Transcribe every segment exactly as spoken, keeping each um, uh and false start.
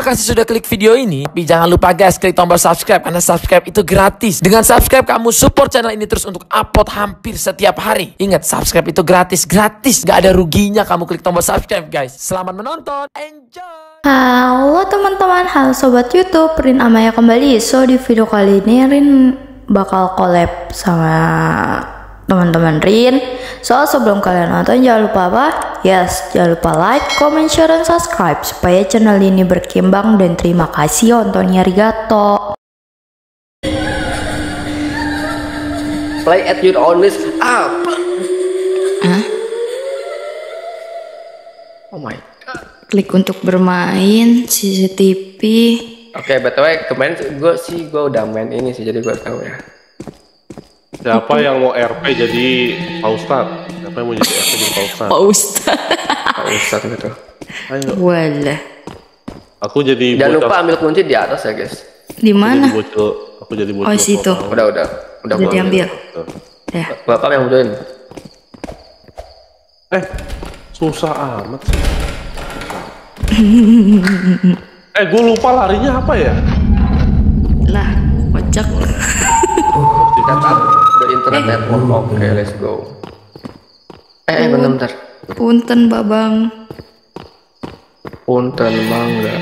Terima kasih sudah klik video ini. Tapi jangan lupa guys, klik tombol subscribe karena subscribe itu gratis. Dengan subscribe kamu support channel ini terus untuk upload hampir setiap hari. Ingat, subscribe itu gratis, gratis. Gak ada ruginya kamu klik tombol subscribe guys. Selamat menonton, enjoy. Halo teman-teman, halo sobat YouTube, Rin Amaya kembali. So di video kali ini Rin bakal collab sama teman-teman Rin. So sebelum kalian nonton jangan lupa apa? Yes, jangan lupa like, comment, share, dan subscribe supaya channel ini berkembang. Dan terima kasih ontonnya, arigato. Play at your own risk. Ah. Hah? Oh my god. Klik untuk bermain C C T V. Oke, okay, btw kemarin gue sih gue udah main ini sih, jadi gue tahu ya. Siapa yang mau R P jadi Pak Ustadz? Siapa yang mau jadi R P jadi Pak Ustadz? Pak Ustadz. Pak Ustadz gitu. Ayo. Walah. Aku jadi. Jangan lupa ambil kunci di atas ya guys. Di mana? Aku jadi bocil. Aku jadi bocil. Oh situ. Udah udah udah. Udah diambil. Ya. Bapak yang join. Eh, susah amat sih. Eh, gue lupa larinya apa ya? Lah, kocak. Data the internet network. Oke, okay, let's go. Eh, eh bentar bentar. Punten babang. Punten mangga.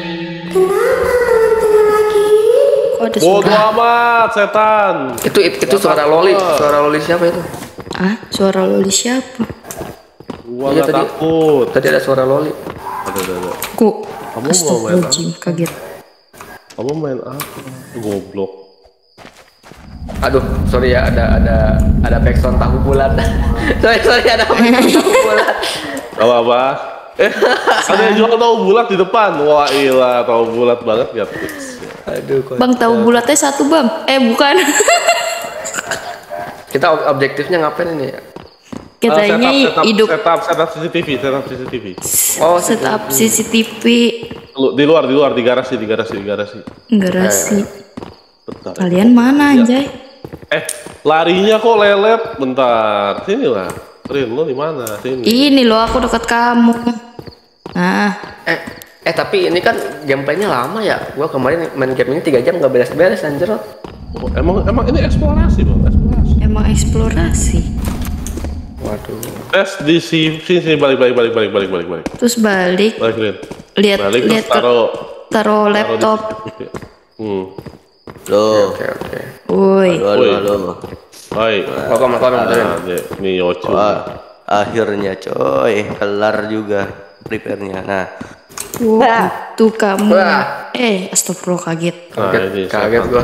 Kok ada Bodoh suara? amat, setan. Itu itu, itu suara loli. Suara loli siapa itu? Ah, suara loli siapa? Gua Iya, gak tadi- takut. Tadi ada suara loli. Ada, ada, ada. Kok? Kamu mau main apa? Astagfirullahaladzim, kaget. Kamu main apa? Goblok. Aduh, sorry ya, ada ada ada backsound tahu bulat. sorry sorry ada backsound tahu bulat. Gak apa-apa. Eh, ada yang jual tahu bulat di depan. Wah, ilah, tahu bulat banget gak? Aduh, kok. Bang, tahu bulatnya satu bang? Eh bukan. Kita ob- objektifnya ngapain ini ya? Katanya Uh, setup, hidup setup, setup C C T V, setup C C T V. Oh, setup C C T V Lu- Di luar, di luar, di garasi, di garasi, di garasi. garasi. Bentar. Kalian mana Ya. anjay? Eh, larinya kok lelet? Bentar, sini lah. Rin, lu di mana? Sini. Ini loh, aku dekat kamu. Nah, Eh, eh tapi ini kan gameplaynya lama ya. Gua kemarin main game ini tiga jam nggak beres-beres anjir. Oh, emang, emang ini eksplorasi bang, eksplorasi. emang eksplorasi. Waduh. Tes di sini, sini, sini, balik, balik, balik, balik, balik, balik, balik. Terus balik, Balik, Rin. lihat Balik, lihat terus taruh, taruh taruh di laptop. C C T V. Hmm. Loh, Oke oke. Woi, halo, Woi. halo, halo. Baik. Welcome welcome join. Nah, ini- ini Yocu. Wah, akhirnya coy, kelar juga prepare-nya. Nah, wow, tuh kamu. Wah. Eh, astagfirullah, kaget. Nah, Kaget, ini kaget setan. gua.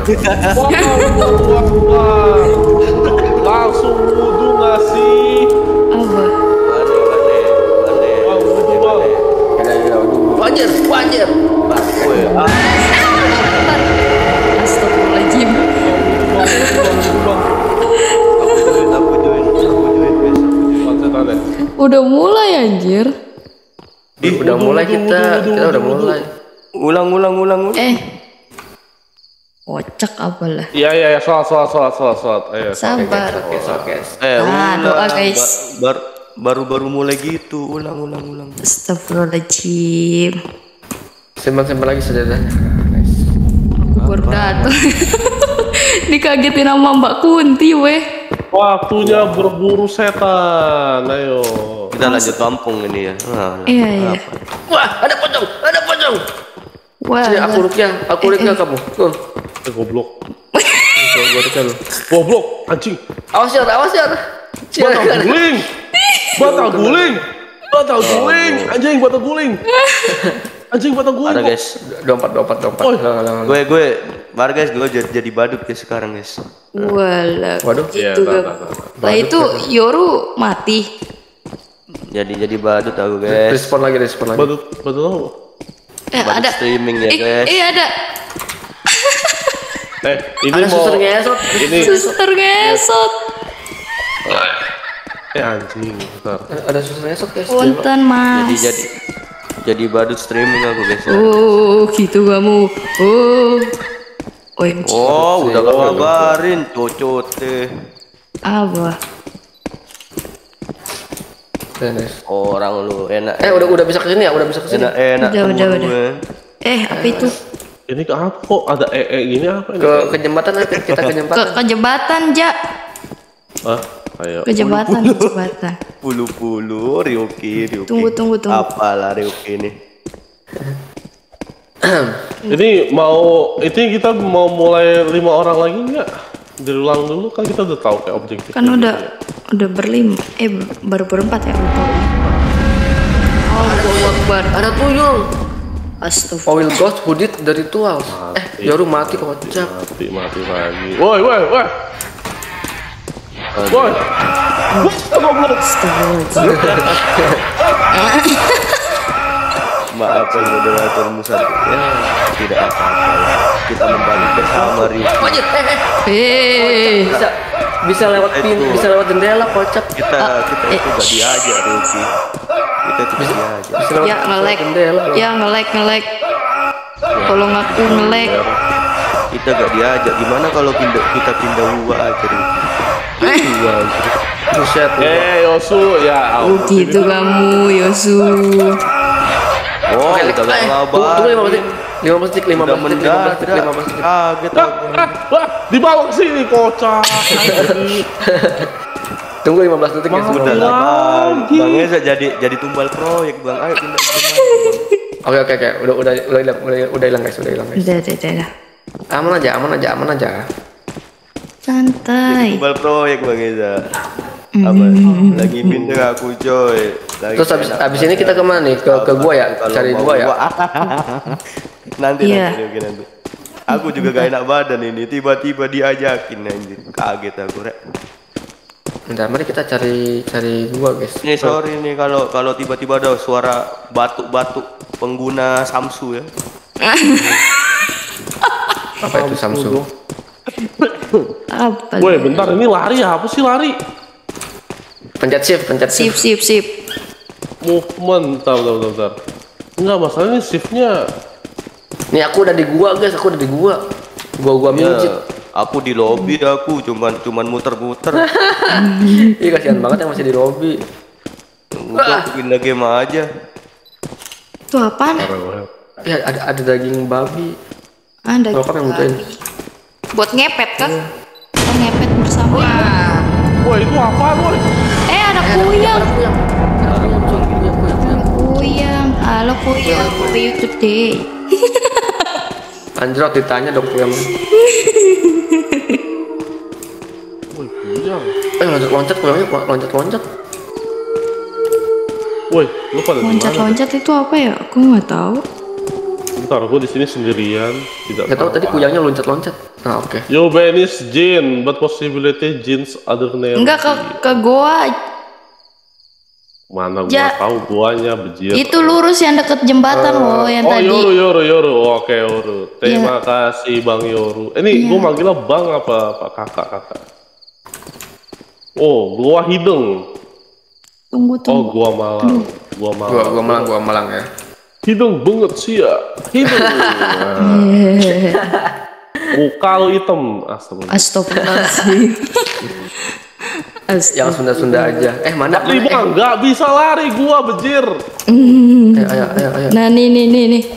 Langsung wudhu nggak sih? Apa? mana, mana, mana. Bang, wudhu bang. Gila gila waduh. Wanjir, wanjir. Woi, ah, Astagfirullahaladzim. aku join, aku join, aku join, guys. Bang, setan ya. Udah mulai anjir. Ih, udah mulai kita, kita udah mulai. Ulang, ulang, ulang, ulang. Eh, kocak apalah. Iya, iya, iya, sholat, sholat, sholat, sholat, sholat. Ayo. Sabar. Oke, oke. Eh, Ah, ulang. doa, guys. Ba- bar- baru-baru mulai gitu, ulang, ulang, ulang. Astagfirullahaladzim. Simpan-simpan lagi sajadahnya. Nice. Aku baru datang. Dikagetin sama Mbak Kunti weh. Waktunya berburu setan. Ayo. Kita lanjut kampung ini ya. Nah, Iya iya. Wah, ada pocong, ada pocong. Wah. Sini aku rukyah, aku rukyah kamu. Tuh. Eh, goblok. Gua gua rukyah lu. Goblok, anjing. Awas ya, awas ya. Batal guling. Batal guling. Batal guling. Anjing, batal guling. Anjing, batal guling. ada kok. guys. Dompat, dompat, dompat. Oi. Lah, lah, lah. Gue, gue, bar guys, gue jadi, jadi badut guys sekarang guys. Walah. Waduh. Iya, Gitu tak, kan. tak, tak, tak. Lah itu Yoru mati. Jadi jadi badut aku guys. Respon lagi, respon lagi. Badut, badut apa? Eh Badut ada. streaming ya Eh, guys. eh ada. Eh, ini Ada mau. suster ngesot. Ini. Suster ngesot. Eh, anjing. Bentar. Ada suster ngesot, guys. Punten mas. Jadi jadi jadi badut streaming aku guys. Ya. Oh gitu kamu. Oh. O M G. Oh, udah kau kabarin, cocot teh. Apa? Nice. Orang lu enak. Eh, udah udah bisa kesini ya? Udah bisa kesini. enak enak. Udah, temen udah, lu, udah. eh. Eh, apa itu? Ini ke apa kok ada ee gini apa ini? Ke ke jembatan aja kita ke Ke, jembatan. ke jembatan, Ja. Ah, ayo. Ke jembatan, ke jembatan. Pulu-pulu Ryuki, Ryuki. Tunggu, tunggu, tunggu. Apalah Ryuki ini. Ini mau ini kita mau mulai lima orang lagi nggak? Diulang dulu kan kita udah tahu kayak objektif. Kan udah udah berlima. Eh, baru berempat ya, lupa. Allahu Akbar. Ada tuyul. Astagfirullah. Oil Ghost Hooded dari ritual. Eh, Yoru mati kocak. Mati mati lagi. Woi woi woi. Woi. Maaf ya moderator Musa. Ya, tidak apa-apa. Kita membagi bersama Ryuki. Wajib. Eh, eh. Eh, Bisa bisa lewat pin, Itu. bisa lewat jendela kocak. Kita kita itu gak diajak Ryuki. Kita itu gak diajak. Bisa lewat ya ngelek. jendela. Ya ngelek, ngelek. Tolong aku ngelek. Kita gak diajak. Gimana kalau pindah kita pindah gua aja Ryuki? Iya. Buset. Eh Yosu ya. Oh gitu kamu, Yosu. Oh, Oke, udah gak eh, sabar. tunggu lima menit. lima belas detik, lima Udah belas detik, lima belas detik, lima belas mendadak. detik. Kaget Ah, aku. ah, wah, dibawa ke sini kocak. Tunggu lima belas detik ya. Mau. sebelum- Udah lah bang. Bang Eza jadi jadi tumbal proyek bang. Ayo pindah ke mana? Oke oke oke, udah udah udah hilang, udah udah hilang guys, udah hilang guys. Udah, udah, udah, udah. Aman aja, aman aja, aman aja. Santai. Tumbal proyek bang Eza. Apa? Lagi pindah aku coy. Lagi Terus habis enak habis ini banget. kita kemana nih? Ke ke gua ya, Kalau cari mau gua ya. nanti Iya. nanti oke, nanti. Aku juga gak enak badan ini. Tiba-tiba diajakin anjir. Kaget aku rek. Bentar, mari kita cari cari gua guys. Ini sorry nih kalau kalau tiba-tiba ada suara batuk-batuk pengguna Samsu ya. Apa itu Samsung? Apa? Woi bentar ini lari apa sih lari? Pencet shift, pencet Sip, shift. sip, sip. Movement, bentar bentar bentar. bentar. Enggak masalahnya shiftnya. Nih aku udah di gua guys, aku udah di gua. Gua gua Ya, mijit. aku di lobby aku cuman cuman muter-muter. Ih kasihan banget yang masih di lobby. Udah pindah game aja. Itu apaan? Ya ada ada daging babi. Ada. Kalau kamu yang butuhin. Buat ngepet kan? Kita ngepet bersama. Woi itu apaan woi? Eh, ada kuyang. Kuyang. Ada kuyang, kuyang, kuyang, kuyang. Kuyang. Halo kuyang. How are you today? Anjrot ditanya dong kuyang. Woi kuyang. Eh loncat loncat kuyangnya loncat loncat. Woi lu pada di mana? Loncat-loncat itu apa ya? Aku nggak tahu. Bentar gua di sini sendirian tidak Gak tahu tadi kuyangnya loncat loncat. Nah oke. You banish jinn, but possibility jinns other than Enggak ke ke goa. mana gua Ja. tahu guanya bejir. Itu lurus yang deket jembatan loh yang Oh tadi. Yoru Yoru Yoru, oke Yoru. Terima kasih Bang Yoru. Eh, Ini gua manggilnya Bang apa Pak kakak kakak? Oh gua hidung. Tunggu, Oh tunggu. gua malang. Gua malang. Gua gua malang gua malang ya. Hidung banget sih ya. Hidung. Muka lu hitam. Astagfirullah. Astagfirullahaladzim. Yang Sunda-Sunda aja. Eh mana? Lari mana? bang, nggak bisa lari gua bejir. Eh, ayo ayo ayo. Nah, nih, nih, nih, nih.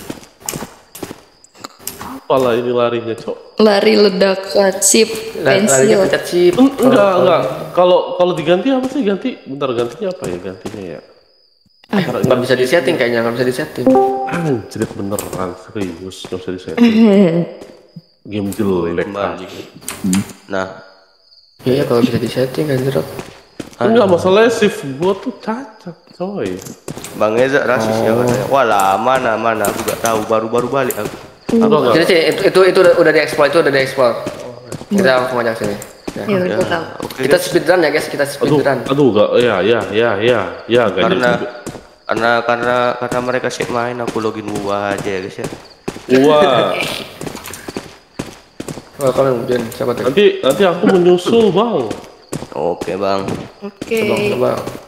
Apalah ini larinya cok. Lari ledakan, sip, Larinya pensil. pencet shift. En- Enggak enggak. Kalau kalau diganti apa sih ganti? Bentar gantinya apa ya gantinya ya? Nggak bisa disetting kayaknya, nggak bisa disetting. Anjir beneran serius nggak bisa disetting. Game jelek Kembali. kali. Nah, Iya kalau bisa disetting anjrot. Enggak masalahnya shift gua tuh cacat coy. Bang Eza rasis ya katanya. Wah lah, mana mana aku gak tahu baru-baru balik aku. Atau enggak? Jadi sini, itu itu itu udah, udah diekspor, itu udah diekspor. Kita langsung aja sini. Ya. Ya udah tahu. Oke. Kita speedrun ya guys, kita Aduh, speedrun. aduh enggak ya ya ya ya ya gak Karena jadi. karena karena karena mereka sih main aku login gua aja ya guys ya. Wah, Oh, kalian kemudian siapa tuh? nanti nanti aku menyusul bang. Oke bang, Oke. Coba coba.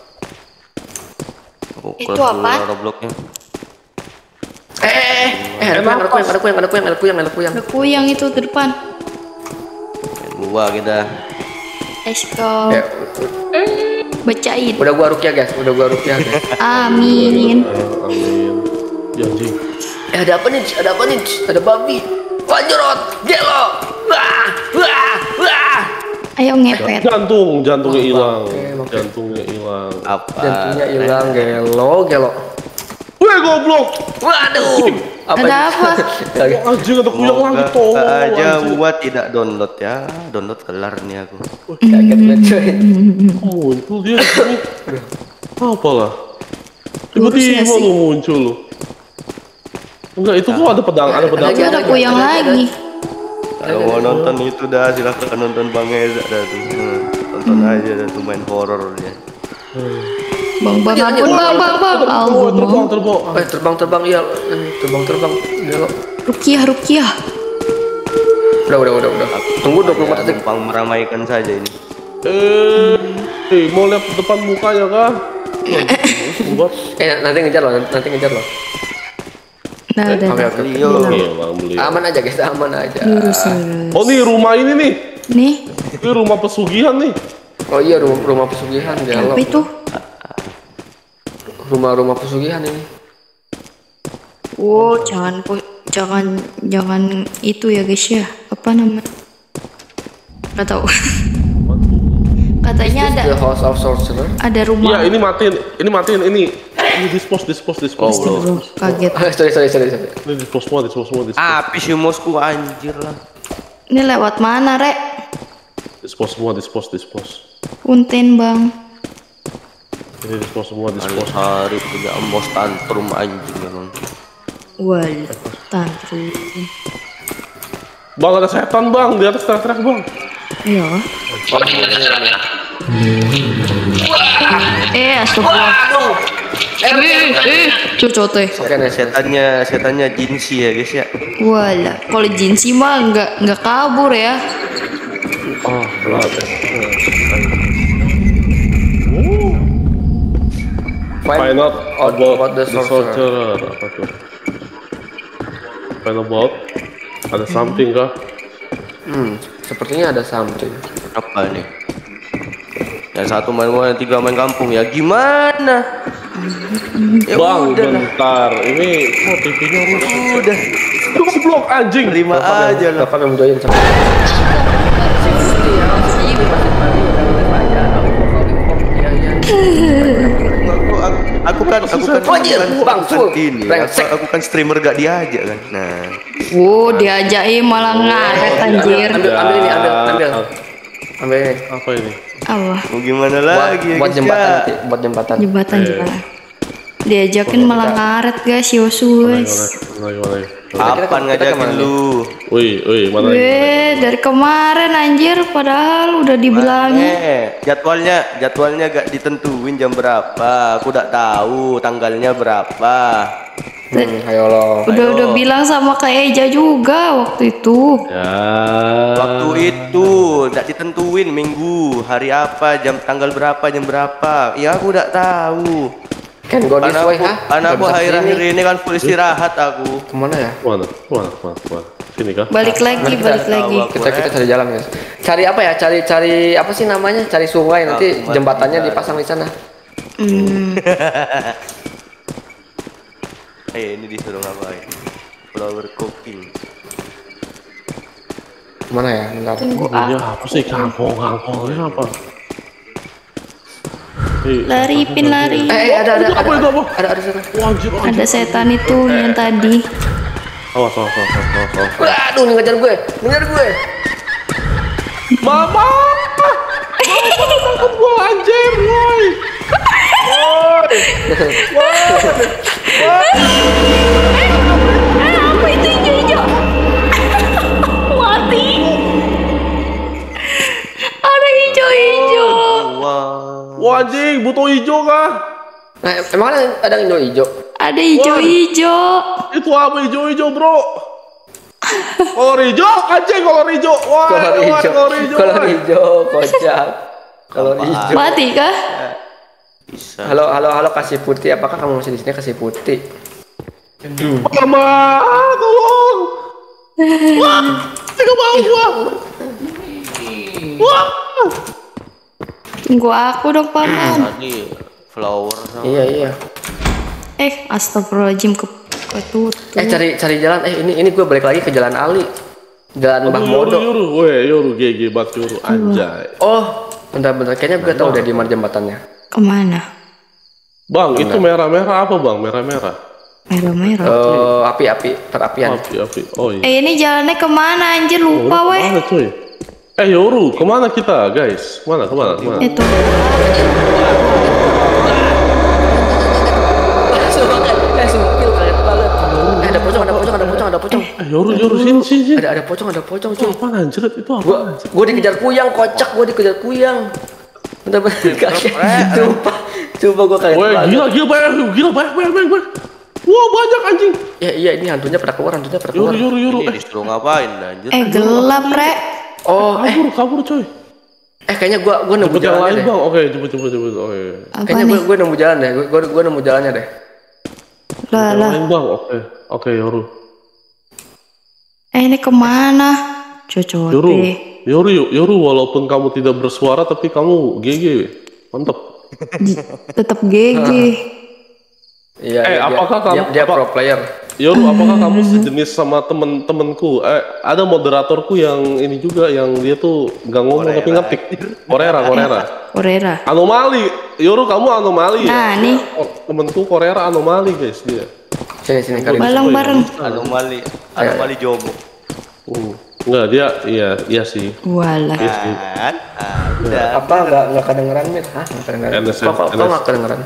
aku Itu close dulu apa? Robloxnya. Eh, eh, eh, ada kuyang, ada kuyang, ada kuyang, ada kuyang, ada kuyang, ada kuyang. Ada kuyang itu di depan. Gua kita. Let's go. Ya, Bacain. udah gua rukyah guys, udah gua rukyah guys. Amin. Eh, amin. Ya anjing. Eh, ada apa nih? Ada apa nih? Ada babi. Wajrot, gelo. Wah, wah, wah. Ayo ngepet. Jantung, jantungnya hilang. oke. Jantungnya hilang. Apa? Jantungnya hilang, gelo, gelo. Weh goblok. Waduh. Apa Ada ini? apa? Kaget. Anjing atau kuyang lagi Semoga toh. aja anjing. gua tidak download ya. Download kelar nih aku. Kaget banget, coy. Muncul dia di sini. Apalah. Lurus Tiba-tiba nggak sih? lu muncul lu. Enggak, itu kok ada pedang, ada pedang. Ada, Ada kuyang lagi. Kalau mau nonton itu dah silahkan nonton Bang Eza dah tuh. Hmm, Tonton aja dah tuh main horor dia. Bang, bang, ampun, bang, bang, bang. Terbang, Allah. terbang, terbang. Eh, terbang, terbang, iya. Terbang, terbang. Gelo. Rukiah, Rukiah. Udah, udah, udah, udah. Tunggu dua puluh lima detik. Numpang meramaikan saja ini. Eh, eh, mau lihat depan mukanya kah? Buat. Eh, nanti ngejar loh, nanti ngejar loh. Nah, udah, Oke, udah. oke. Leo. Iya, Bang beli. Aman aja, guys. Aman aja. Lurus, lurus. Oh nih rumah ini nih. Nih, Ini rumah pesugihan nih. Oh iya, rumah, rumah pesugihan. Gelo. apa itu? Rumah-rumah pesugihan ini. Wow, jangan, po- jangan, jangan itu ya guys ya. Apa nama? Gak tahu. Katanya ada, The House of Sorcerer. ada Iya, rumah. ini matiin, ini matiin ini. Ini dispose, dispose, dispose. Oh, Bro, kaget. Ah, sorry, sorry, sorry, sorry. Ini dispose semua, dispose semua, dispose. Api si Mosku anjir lah. Ini lewat mana, Rek? Dispose semua, dispose, dispose. Punten, Bang. Ini dispose semua, Hari dispose. hari tidak embos tantrum anjing memang. Wal, tantrum. Bang, ada setan bang, di atas teriak-teriak bang. Iya. Eh, astagfirullah. Eh, eh, cocok teh. Oke, nih, set. Setannya, setannya jinsi ya guys ya. Wala, kalau jinsi mah nggak nggak kabur ya. Oh, berat. Find out about, about the the sorcerer. sorcerer. Apa tuh? Find about. Ada something kah? Hmm, sepertinya ada something. Apa nih? Yang satu main main, yang tiga main kampung ya gimana? Ya Bang, udah lah. bentar. Ini kok T V-nya rusak? Udah, Goblok anjing. terima aja lah. Kapan yang join sama? Aku, aku, aku kan, aku kan, aku Anjir, kan, Bang, aku kan full. ini. Aku, Brengsek. aku kan streamer gak diajak kan. Nah, Wow, diajakin malah ngaret anjir. Ambil, ambil ini, ambil, ambil. Ambil ini. Apa ini? Allah, mau gimana Buat, lagi ya buat guys jembatan ya? nanti, buat jembatan. jembatan jembatan. Diajakin malah ngaret guys, Yosu guys. Gimana, gimana? Kapan Kita- kita ngajakin kemana nih? lu? Wih, wih, mana? Weh, dari kemarin anjir, padahal udah dibilangin. Eh, jadwalnya, jadwalnya gak ditentuin jam berapa. Aku udah tahu tanggalnya berapa. Hmm, ayo lo. Udah udah bilang sama Kak Eja juga waktu itu. Ya. Waktu itu gak ditentuin minggu, hari apa, jam tanggal berapa, jam berapa. Ya aku udah tahu. Can go this Karena way, aku, ha? karena aku Nggak bisa akhir-akhir kesini. ini kan full istirahat aku. Kemana ya? Mana? Mana? Mana? Mana? Sini kah? Balik lagi, Nanti balik kita lagi. tahu. Kita kita cari jalan guys. Cari apa ya? Cari cari apa sih namanya? Cari sungai nanti Aku jembatannya mati. dipasang di sana. Hmm, Eh ini disuruh ngapain? Flower cooking. Mana ya? Bentar. tunggu Ini ah. apa sih? Kangkong, kangkong. Ini apa? Eh, Lari, pin lari. Eh, eh, ada ada Itu ada apa, itu apa? ada ada sana. Wah, anjir, anjir. Ada setan itu yang tadi. Awas, awas, awas, awas, awas. Waduh, nih ngejar gue. Ngejar gue. Mama! Takut gua anjir, woi. Eh, apa itu hijau-hijau? Mati. Ada hijau-hijau. Wah. Wah, anjing, butuh hijau kah? Nah, emang ada ada yang hijau-hijau? Ada hijau-hijau. Itu apa hijau-hijau, bro? Kolor hijau, anjing kolor hijau. Wah, Kolor wah, hijau. kolor hijau. Kolor woi. hijau, kocak. Kolor hijau. Mati kah? Bisa. Halo, halo, halo, kasih putih. Apakah kamu masih di sini kasih putih? Mama, tolong. Wah, tiga bau gua. Wah. Tunggu aku dong, Paman. Tadi flower sama Iya, iya. Eh, astagfirullahaladzim, ke Ketutup. Eh cari cari jalan. Eh ini ini gue balik lagi ke Jalan Ali. Jalan Mbah Yoru, Modo. Yoru, weh, Yoru, G G, bat Yoru, anjay. Oh, bentar-bentar. Kayaknya gue tahu udah di mana jembatannya. Kemana? Bang, itu merah-merah apa bang? Merah-merah. Merah-merah. Eh, api-api, perapian. Api-api. Oh iya. Eh ini jalannya kemana anjir, lupa Yoru, weh. kemana cuy? Eh Yoru, kemana kita guys? Kemana, kemana, kemana? Itu. Eh, sumpil kaget banget. Eh, ada pocong, ada pocong, ada pocong, ada pocong. Eh Yoru, Yoru, sini, sini, sini. Ada ada pocong, ada pocong, Itu cuy. apa anjir? Itu apa? Gua gua dikejar kuyang, kocak, gua dikejar kuyang. Bentar-bentar kaget. Sumpah, sumpah gua kaget Weh, banget. gila, gila, banyak, gila, banyak, banyak, banyak, banyak. Wah, banyak anjing. Ya iya ini hantunya pada keluar, hantunya pada Yoru, keluar. Yoru, Yoru. Ini Eh, disuruh ngapain anjir? Eh gelap, Rek. Oh, eh kabur, kabur coy. eh kayaknya gua gua nemu Cepet yang jalannya lain deh. bang. Oke, cepet, cepet, cepet. Oke. Apa Kayaknya gua nih? gua nemu jalan deh. Gua gua, gua nemu jalannya deh. Lah Yang lah. lain bang. Oke, oke Yoru. Eh ini kemana? Cocok. Yoru, Yoru, Yoru, walaupun kamu tidak bersuara tapi kamu G G, mantep. Tetap G G. Iya, Eh, iya, apakah dia, kamu- dia, dia apa- pro player. Yoru, apakah kamu sejenis sama temen-temenku? Eh, ada moderatorku yang ini juga, yang dia tuh gak ngomong tapi ngetik. Korera, Korera. Korera. Anomali, Yoru kamu anomali ya? Nah, nih. Oh, temenku Korera anomali guys dia. Sini sini kali. Bareng bareng. Anomali, anomali jogo. Uh, enggak dia, iya, iya sih. Walah. Iya sih. Kan? Ah, udah. Apa enggak enggak kedengeran, Mir? Hah, enggak kedengeran. N S F, Kok kok N S F. kok enggak kedengeran?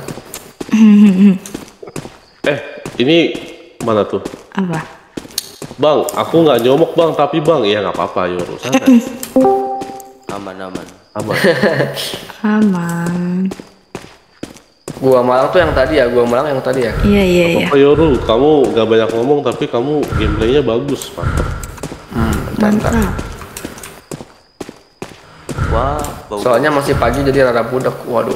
Eh, ini mana tuh? Apa? Bang, aku nggak nyomok bang, tapi bang, ya nggak apa-apa Yoru. Santai. Aman, aman. Aman. Aman. Gua Malang tuh yang tadi ya, gua Malang yang tadi ya. Iya iya iya. Apa Yoru, kamu nggak banyak ngomong tapi kamu gameplaynya bagus, mantap. Mantap. Wah, bau. Soalnya masih pagi jadi rada budak. Waduh.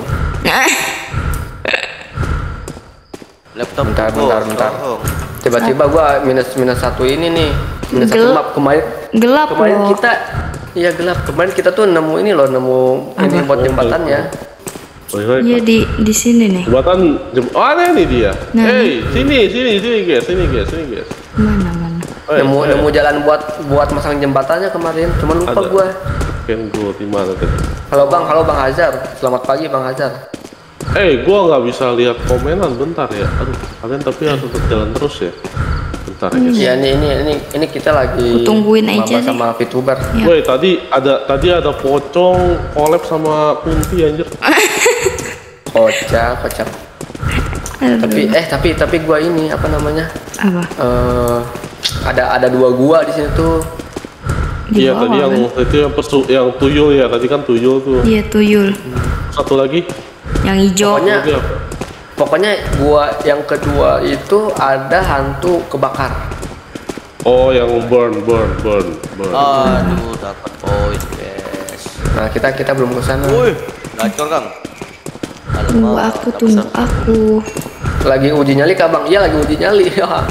Laptop Bentar, gua, bentar, bentar. tolong. Tiba-tiba gua minus minus satu ini nih. Minus satu Gelap. map kemarin. Gelap Kemarin loh. kita iya gelap. Kemarin kita tuh nemu ini loh, nemu ini buat jembatannya. Baik-baik. Iya di di sini nih. Jembatan, jem oh ada nih dia. Nah. Hey, sini, sini, sini guys, sini guys, sini guys. Mana mana. Eh, Nemu eh, nemu jalan buat buat masang jembatannya kemarin. Cuman lupa Ada. gua. Ken go di mana tadi? Halo Bang, halo Bang Hazar. Selamat pagi Bang Hazar. Eh, gua nggak bisa lihat komenan, bentar ya. Aduh, kalian tapi harus tetap jalan terus ya. Bentar ya guys. Iya ini ini ini ini kita lagi Aku tungguin aja maba sama VTuber. Ya. Woi, tadi ada tadi ada pocong collab sama Kunti anjir. Kocak, kocak. Aduh. Tapi eh tapi tapi gua ini apa namanya? Apa? Eh ada ada dua gua di sini tuh. Di Iya, bawah, tadi yang kan? itu yang persu yang tuyul ya, tadi kan tuyul tuh. Iya tuyul. Satu lagi. Yang hijau. Pokoknya Lagi apa? pokoknya gua yang kedua itu ada hantu kebakar. Oh, yang burn, burn, burn, burn. Aduh, dapat poin, guys. Nah kita kita belum kesana. Woi, gacor Kang. Tunggu aku, tunggu aku. Lagi uji nyali kah Bang? Iya lagi uji nyali.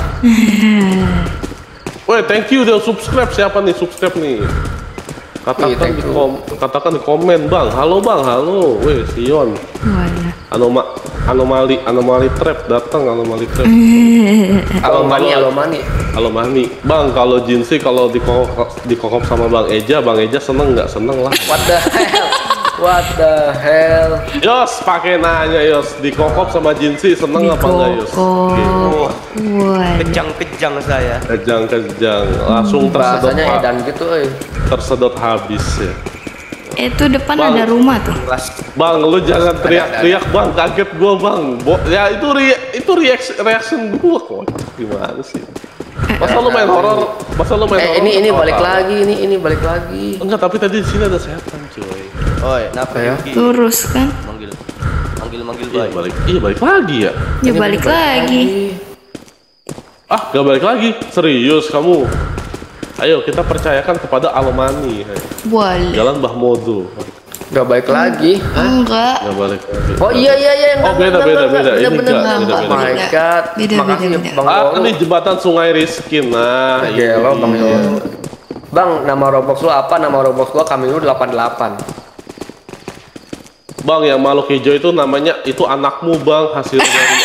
Woi, thank you udah subscribe. Siapa nih subscribe nih? Katakan Wih, thank di you. kom katakan di komen, Bang. Halo, Bang. Halo. Woi, Sion. Walah. Anoma anomali anomali trap datang, anomali trap. Alomani, Kalau- Alomani. Halo Mani. Bang, kalau Jinsi kalau dikokop dikokop sama Bang Eja, Bang Eja seneng nggak? Seneng lah. What the hell? What the hell? Yos, pakai nanya Yos, dikokop sama Jinsi seneng apa enggak Yos? Dikokop. Wah. Kejang-kejang saya. Kejang-kejang, langsung tersedot, Bahasanya ha- edan gitu, eh. tersedot habis ya. Itu depan Bang. ada rumah tuh. Kelas Bang, lu jangan teriak-teriak Bang, kaget gua Bang. Bo ya itu ri itu reaction reaction gua kok. Gimana sih? Masa lu main horor? Masa lu main Eh horor? ini ini ketawa-tawa? balik lagi, ini ini balik lagi. Enggak, tapi tadi di sini ada setan, cuy. oi, kenapa Ya. Yuki? Lurus kan? Manggil. Manggil-manggil Iya, baik. balik. Iya, balik lagi ya. Ya Ini balik lagi. Ah, gak balik lagi. Serius kamu? Ayo kita percayakan kepada Alomani. Boleh. Jalan Mbah Modo. Gak balik lagi. Enggak. Gak balik lagi. Oh iya iya iya. Oh, beda, beda, beda. Ini Bener bener. enggak, beda, Oh beda, my beda. god. Beda, Makasih beda, beda. Bang Ah, Yoru. ini jembatan Sungai Riskin. Nah, Gelo itu Bang dia. Yoru. Bang, nama Roblox lu apa? Nama Roblox gua Kamilu delapan delapan. Bang, yang makhluk hijau itu namanya itu anakmu Bang, hasil dari apa?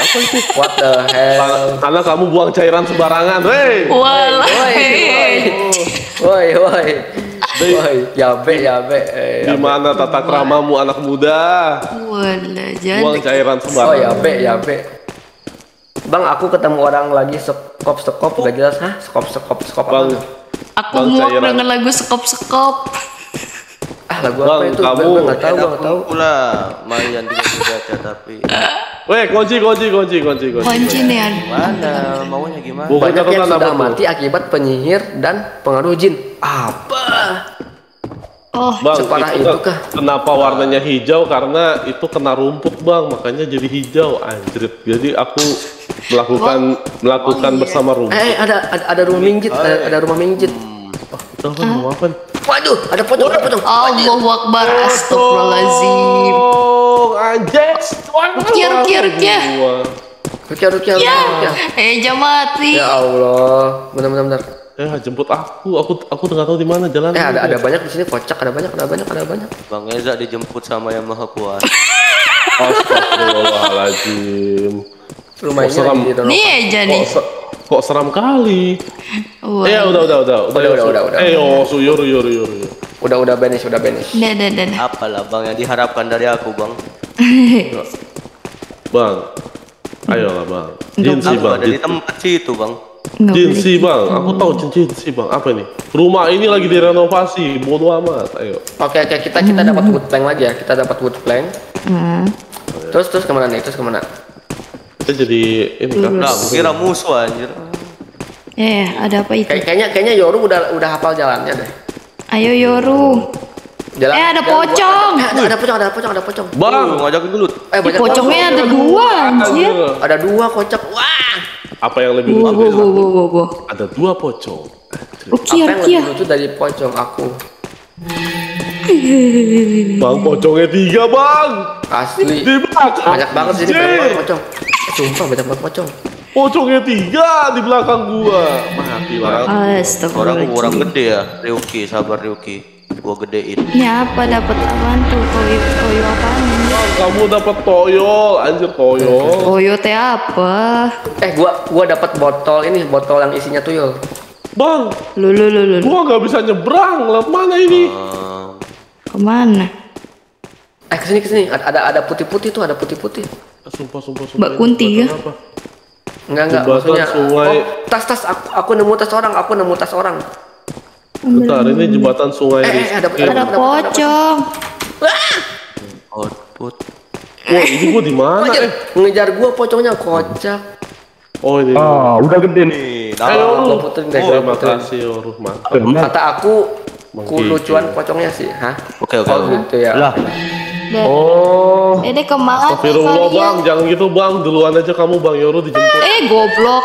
Apa itu? What the hell? Karena kamu buang cairan sembarangan, hei. Walah. Woi, woi. Woi, yabe, yabe. Eh, Di mana tata kramamu anak muda? Walah, Buang jadi. cairan Oh, sembarangan. yabe, yabe. Bang, aku ketemu orang lagi sekop sekop gak jelas, hah? Sekop sekop sekop Bang, apa tuh? Aku Bang muak cairan. dengan lagu sekop-sekop. Ah, lagu Bang, apa itu? kamu- Gue nggak tahu, gue nggak tahu. Pula Mayan juga baca tapi weh, kunci, kunci, kunci, kunci, kunci. Kunci nih an. mana maunya gimana? Buku Banyak yang catatan sudah apa tuh? mati akibat penyihir dan pengaruh jin. Apa? Oh, Bang, Separah itu, itu kan- kah? kenapa warnanya hijau? Karena itu kena rumput, Bang, makanya jadi hijau, anjrit. Jadi aku melakukan melakukan Oh, iya. bersama rumput. Eh, ada ada, ada rumah minjit, ada, ada rumah minjit. Itu apa? Mau apa? Waduh, ada pocong, ada pocong. Allahu Akbar, astagfirullahaladzim. Oh, anjir. Rukia, rukia, rukia. Rukia, rukia, Ya, rukia. eh jam mati. Ya Allah, benar, benar, benar. Eh, jemput aku. Aku aku nggak tahu di mana jalan. Eh, ada ada banyak di sini kocak, ada banyak, ada banyak, ada banyak. Bang Eza dijemput sama yang maha kuasa. Astagfirullahaladzim. Rumahnya Oh, seram. di Dono. Nih aja Kok, nih. se- kok seram kali. Wah. Eh, udah, udah, udah, Udah, udah, udah, udah. Eh, oh, su, yoru, yoru, yoru. Udah, udah banish, udah banish. Dah, dah, dah, dah. Apalah bang yang diharapkan dari aku bang? Bang, ayolah bang. Jin sih Aku bang. ada di Jin, tempat situ bang. Nggak jin boleh sih gitu. bang. Aku tahu jin jin sih bang. Apa ini? Rumah ini lagi direnovasi. Bodoh amat. Ayo. Oke, oke, kita kita dapat wood plank lagi ya. Kita dapat wood plank. Hmm. Terus terus kemana nih? Terus kemana? Kita jadi ini kan. Nah, aku kira musuh anjir. Eh, ada apa itu? Kayak kayaknya kayaknya Yoru udah udah hafal jalannya deh. Ayo Yoru. Jalan. Eh, ada jalan gua- pocong. Eh, ada, ada pocong, ada pocong, ada pocong. Bang, Tuh, ngajakin dulu. Eh, Ih, banyak pocongnya pocong. ada dua anjir. anjir. Ada dua kocak. Wah. Apa yang lebih Wow, lucu? wow, wow, wow, wow, wow. Ada dua pocong. Rukia, Apa yang Rukia. lebih lucu dari pocong aku? Bang, pocongnya tiga bang. Asli. Di belakang. Banyak banget sini banyak Anjir. banget pocong. Eh, sumpah banyak banget pocong. Pocongnya tiga di belakang gua. Mati lah. Orang orang Astagfirullahaladzim. orang gede ya, Ryuki, sabar Ryuki. Gua gedein. Ini apa dapat apaan tuh? Koyo, koyo apaan? Bang, kamu dapat toyol, anjir toyol. Koyo teh apa? Eh, gua gua dapat botol ini, botol yang isinya tuyul. Bang, Lu, lu, lu, lu. gua nggak bisa nyebrang. Lewat mana ini? Eh, Kemana? Eh, kesini kesini. Ada ada ada putih-putih tuh, ada putih-putih. Sumpah, sumpah, sumpah. Mbak ini Kunti, jembatan ya? apa? Enggak enggak Jembatan maksudnya. sungai. Oh, tas tas aku, aku nemu tas orang, aku nemu tas orang. Bentar, ini jembatan sungai. Eh, eh, Rizky. ada- Ada pocong. output. Wah, ini gua di mana? Anjir, Eh, ngejar gua pocongnya kocak. oh ini. Ah, udah gede nih. Nih, Ayo, nah, Gua puterin deh, gua terima puterin. kasih, Yoruh, mantap. Kata aku Mengkiki. kulucuan pocongnya sih, hah? Oke, oke, Oh oke. gitu ya. Lah, Dan, oh, eh, deh kemana Astagfirullah kalian? bang, jangan gitu bang. Duluan aja kamu bang Yoruh dijemput. Eh, goblok.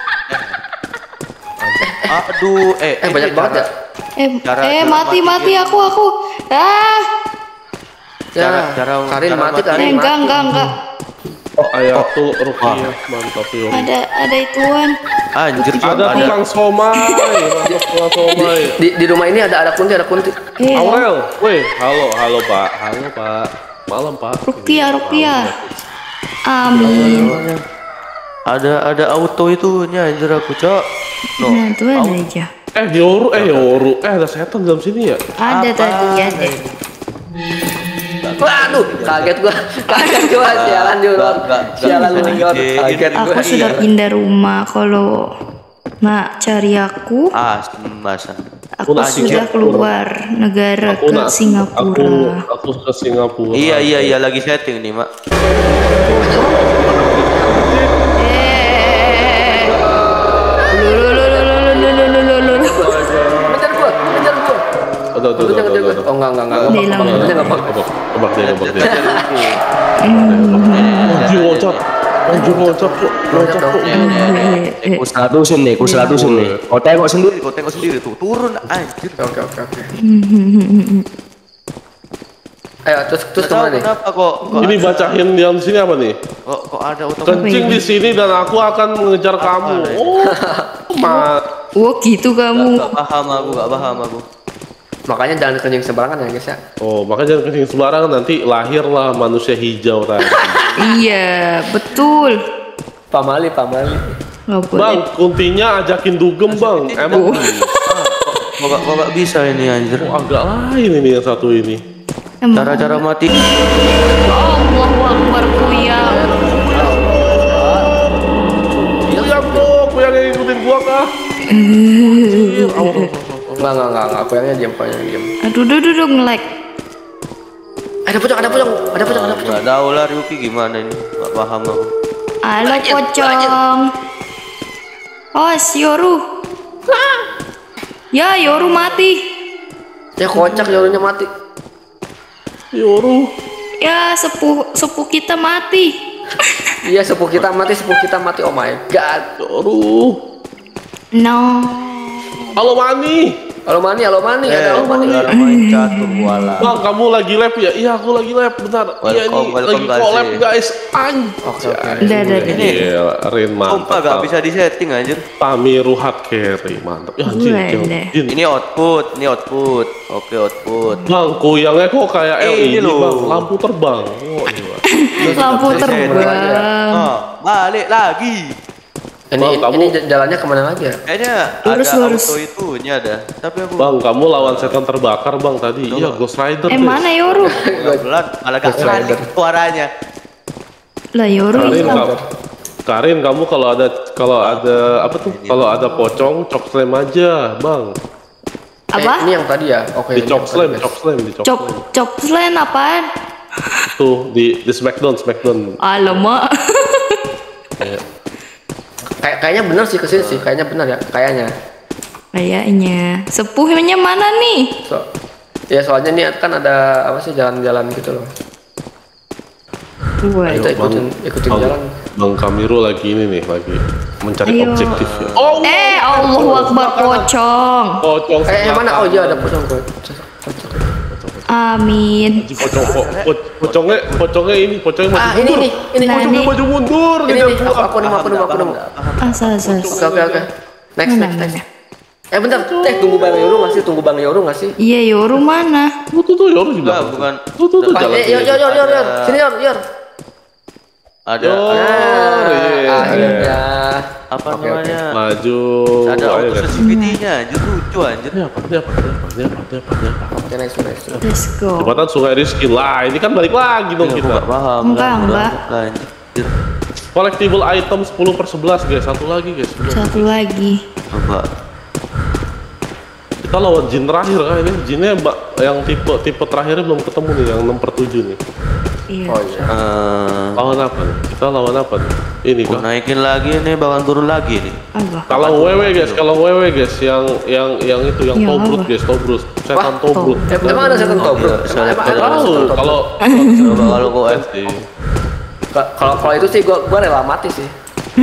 Aduh, eh, Eh, banyak banget ya. Eh, Cara- eh cara mati matiin. mati aku aku. Ah, Ya, Cara- cara- Karin cara mati, mati. Karin eh, mati. enggak enggak enggak. Ayatul Ruqyah, mantap Yoruh. Ada ada ituan. anjir, Ada ada. tukang somai, mantap tukang somai. Di, di rumah ini ada ada kunti, ada kunti. Eh, Aurel, weh, halo, halo pak, halo pak, malam pak. Rukia Rukia. Amin. Ada ada auto itunya anjir aku, Cok. No. Nah, itu ada aja. Eh Yoruh, eh Yoruh, eh ada setan dalam sini ya? Ada tadi ada. Waduh, kaget gua. Kaget gua, sialan di luar. Enggak, enggak, Sialan enggak di luar. bisa Kaget gua. Aku sudah pindah rumah. Kalau nak cari aku, Ah, masa. aku nak sudah dikit. keluar negara Aku ke nak- Singapura. Aku, aku ke Singapura. Iya, iya, iya lagi setting nih, Mak. Eh, lu lu lu lu lu lu lu lu lu lu lu. Ngejar gua, ngejar gua. Udah, udah, Kuntinya udah, ngejar gua. udah. Oh enggak, enggak, enggak. Dia hilang. Kuntinya enggak apa. Tebak, tebak deh, tebak deh. Anjir loncat, anjir loncat kok, loncat kok. Eh, ku seratus nih, ku seratus nih. Kau tengok sendiri. Kau tengok sendiri tuh, turun anjir. Oke, oke, oke. Ayo, terus terus Nggak tahu kemana nih? kenapa kok kok Ini bacain yang di sini apa nih? kok, kok ada auto Kencing di sini dan aku akan mengejar kamu. Oh, ma. wah gitu kamu. Gak paham aku, gak paham aku. Makanya jangan kencing sembarangan ya, guys ya. Oh, makanya jangan kencing sembarangan nanti lahirlah manusia hijau tadi. Iya, betul. Pamali, pamali. Nggak boleh. Bang, kuntinya ajakin dugem bang. Emang Kok gak, kok gak bisa ini anjir. oh, agak lain ini yang satu ini. Emang. Cara-cara mati. Allahu Akbar kuyang. Kuyang tuh, kuyang yang ngikutin gua kah? Enggak, enggak, enggak, enggak. Kuyangnya diam, kuyangnya diam. Aduh, duh, duh, duh, nge-lag. Ada pocong, ada pocong, ada pocong, ada pocong. Gak tahu lah Ryuki gimana ini. Gak paham aku. Halo pocong. Oh, si Yoru. Ya, Yoru mati. Ya kocak, Yorunya mati. Yoru. Ya, sepuh sepuh kita mati. Iya, sepuh kita mati, sepuh kita mati. Oh my god. Yoru. No. Halo Mani. Halo Mani, halo Mani, Eh, ada halo Mani. orang main catur bola. Bang, kamu lagi lab ya? Iya, aku lagi lab, bentar. Iya ini Welcome, lagi welcome, collab guys. guys. Anjay. Oke, oke. Udah, udah, udah. Iya, Rin Sumpah mantap. gak bisa disetting anjir. Tamiru hard carry, mantap. Ya anjir, Boleh. Jin. Jin. Ini output, ini output. Oke output. Bang, kuyangnya kok kayak Eh, L E D ini loh. bang, lampu terbang. Oh, iya. Lampu terbang. Oh, balik lagi. Ini, Bang, kamu- ini jalannya kemana lagi ya? Kayaknya Lurus, ada lurus. auto itunya ada. Tapi aku Bang, kamu lawan setan terbakar bang tadi. Coba. Iya, Ghost Rider. Eh, guys. mana Yoru? nggak pelan, malah gak Ghost balik Rider. suaranya. Lah, Yoru Karin, hilang. kamu, Karin, kamu kalau ada kalau ada apa tuh? Kalau ada pocong, cok slam aja, bang. Eh, Apa? ini yang tadi ya? Oke. Di ini cok yang slam, tadi, guys. cok slam, di cok Cop, slam. cop slam apaan? Tuh di di Smackdown, Smackdown. Alamak. Kayak kayaknya benar sih kesini sih, kayaknya benar ya, kayaknya. Kayaknya. Sepuhnya mana nih? So, ya soalnya nih kan ada apa sih jalan-jalan gitu loh. Wah. Kita ikutin ikutin bang, jalan. Bang Kamiru lagi ini nih, lagi mencari Ayo. objektif ya. Oh, Eh, Allahu Akbar pocong. pocong. Eh, yang mana? Oh sebelah iya ada kanan. pocong. Pocong. Amin. Pocong, po, po, pocongnya, pocongnya ini, pocongnya maju Ah, ini mundur. nih, ini Nah, Pocongnya nih. maju mundur. Ini ngejar nih, gua. aku aku nemu aku nemu aku nemu. Asa, asa, asa. Oke oke oke. Next Mana, next next. mana? Eh bentar, eh tunggu Bang Yoru nggak sih? Tunggu Bang Yoru nggak sih? Iya, Yoru mana? Tuh, tuh, tuh, Yoru di Enggak, belakang. bukan. Tuh, tuh, tuh, Pas, jalan. eh, yor yor yor yor yor. Sini yor yor. Ada Yor. Nah, iya. akhirnya. apa Oke, namanya? Maju. Ada Ayo, auto guys. sensitivity-nya anjir lucu anjir. Ini apa? Ini apa? Ini apa? Ini apa? Ini apa? Ini apa? Oke next next. Let's go. Jembatan Sungai Rizky lah. Ini kan balik lagi dong Aku kita. gak paham. Enggak, lah, enggak. lah, anjir. Collectible item sepuluh per sebelas guys. Satu lagi guys. Satu lagi. Coba. Kita lawan jin terakhir kan ini. Jinnya mbak yang tipe tipe terakhirnya belum ketemu nih, yang enam per tujuh nih. Iya. Oh iya. Eh, Lawan apa nih? Kita lawan apa nih? Ini aku kan. naikin lagi nih, bakal turun lagi nih. Apa? Kalau wewe guys, kalau wewe guys, yang yang yang itu yang Yang tobrut apa? guys, tobrut, setan Wah, tobrut. Eh, emang ada setan tobrut? iya, saya Emang lihat emang ada Tahu setan tobrut? kalau Coba kalau kau F. sih. Ka- Kalau kalau itu sih gua gua rela mati sih.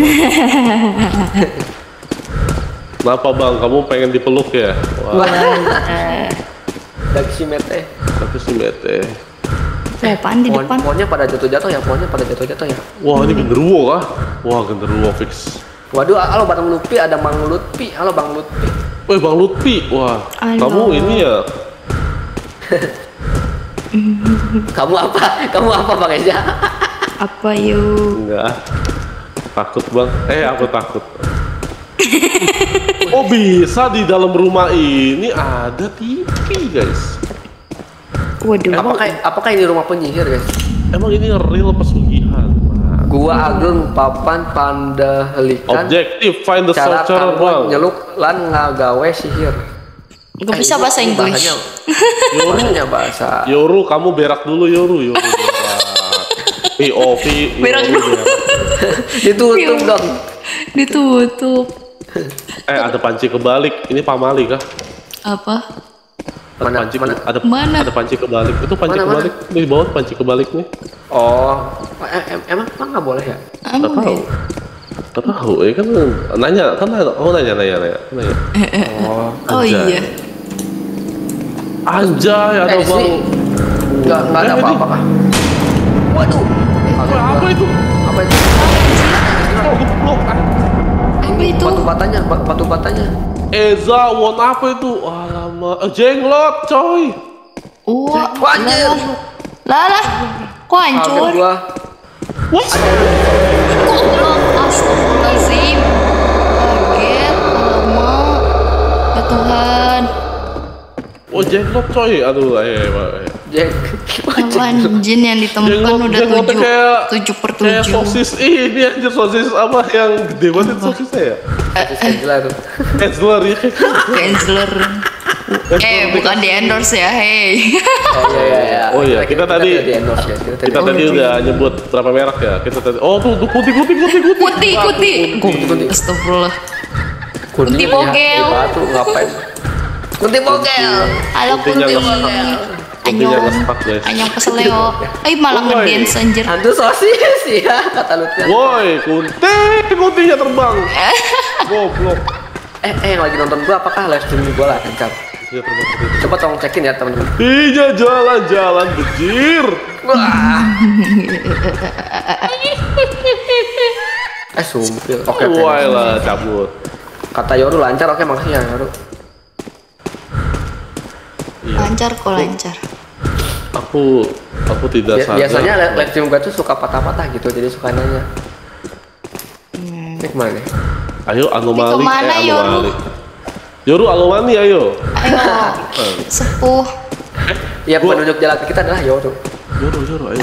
Kenapa bang? Kamu pengen dipeluk ya? Wah, Dari si Mete. tapi sih bete. Tuh, apaan di Pohon, depan? pohonnya pada jatuh-jatuh ya, pohonnya pada jatuh-jatuh ya. Wah ini genderuwo kah? Wah genderuwo fix. Waduh, halo Bang Lutfi, ada Bang Lutfi. Halo Bang Lutfi. Wih bang Lutfi, wah Halo. kamu ini ya? Kamu apa? Kamu apa Bang Eza? Apa yuk? Enggak. Takut bang? Eh aku takut. Oh bisa di dalam rumah ini ada T V guys. Waduh. Apakah apakah ini rumah penyihir, guys? Emang ini real pesugihan? Nah, Gua Ageng papan pandahlikan objektif find the cara searcher kamu bang. nyeluk lan ngagawe sihir. Gak Eh, bisa ini bahasa Inggris. bahasanya- Bahasanya bahasa. Yoru kamu berak dulu Yoru Yoru. berak. P O V. Berak Yoru, dulu. berak. Ditutup dong. Ditutup. Eh ada panci kebalik. Ini pamali kah? Apa? Ada Mana- panci mana? ada Mana? ada panci kebalik. Itu panci Mana, kebalik di bawah panci kebalik nih. Oh, em em- emang emang nggak boleh ya? Gak tahu. Gak tahu. Ya kan nanya kan nanya. Oh nanya nanya nanya. nanya. Oh, Oh iya. Anjay ada eh, di bang. sini nggak nggak ada Eh, ini- apa-apa kah? Waduh. Wah, apa itu? Apa itu? Oh, geblok. Apa itu? Batu batanya, ba- batu batanya. Eza, won apa itu? Alamak, eh, jenglot coy. Wah, Wah, anjir. lah lah. Kok Kaget hancur? gua. Kok Astagfirullahaladzim. Kaget. Alamak. Ya Tuhan. Oh jenglot coy, aduh eh, eh. Jack. Apaan jin yang ditemukan Jenglot, udah jenglotnya tujuh. kayak Tujuh per kayak tujuh. sosis ini aja sosis apa yang gede banget itu sosisnya ya? Angela tuh. Angela ya kayak Canceler. Eh bukan di endorse ya, hey. Iya iya iya. Oh iya, kita tadi- di endorse ya. Kita tadi. kita tadi udah nyebut berapa merek ya? Kita tadi oh tuh tuh putih putih putih putih. Putih, putih. Astagfirullah. Kunti Kunti bogel. Batu ngapain? Kunti bogel. Halo Kuntinya kunti ngestak. bogel. Kuntinya Anyong. ngestak, guys. Anyong keseleo. Eh malah Woi. ngedance anjir. Hantu sosis ya kata Lutfi. Woi, kunti, kuntinya terbang. Goblok. Eh eh yang lagi nonton gua apakah live stream gua lah kencar. Kuntinya terbang. kuntinya. Coba tolong cekin ya teman-teman. Iya jalan-jalan bejir. Wah. Eh sumpil. Oke oke. Wah lah cabut. Kata Yoru lancar, oke makasih ya Yoru. Iya. Lancar kok lancar. Aku aku tidak Bia- sadar. Biasanya li- live stream gua tuh suka patah-patah gitu, jadi suka nanya. Ini kemana nih? Ayo anomali. Ini kemana, eh, Yoru? anomali. Yoru anomali ayo. Ayo, sepuh. Iya Gua- penunjuk jalan kita adalah Yoru. Yoru Yoru ayo.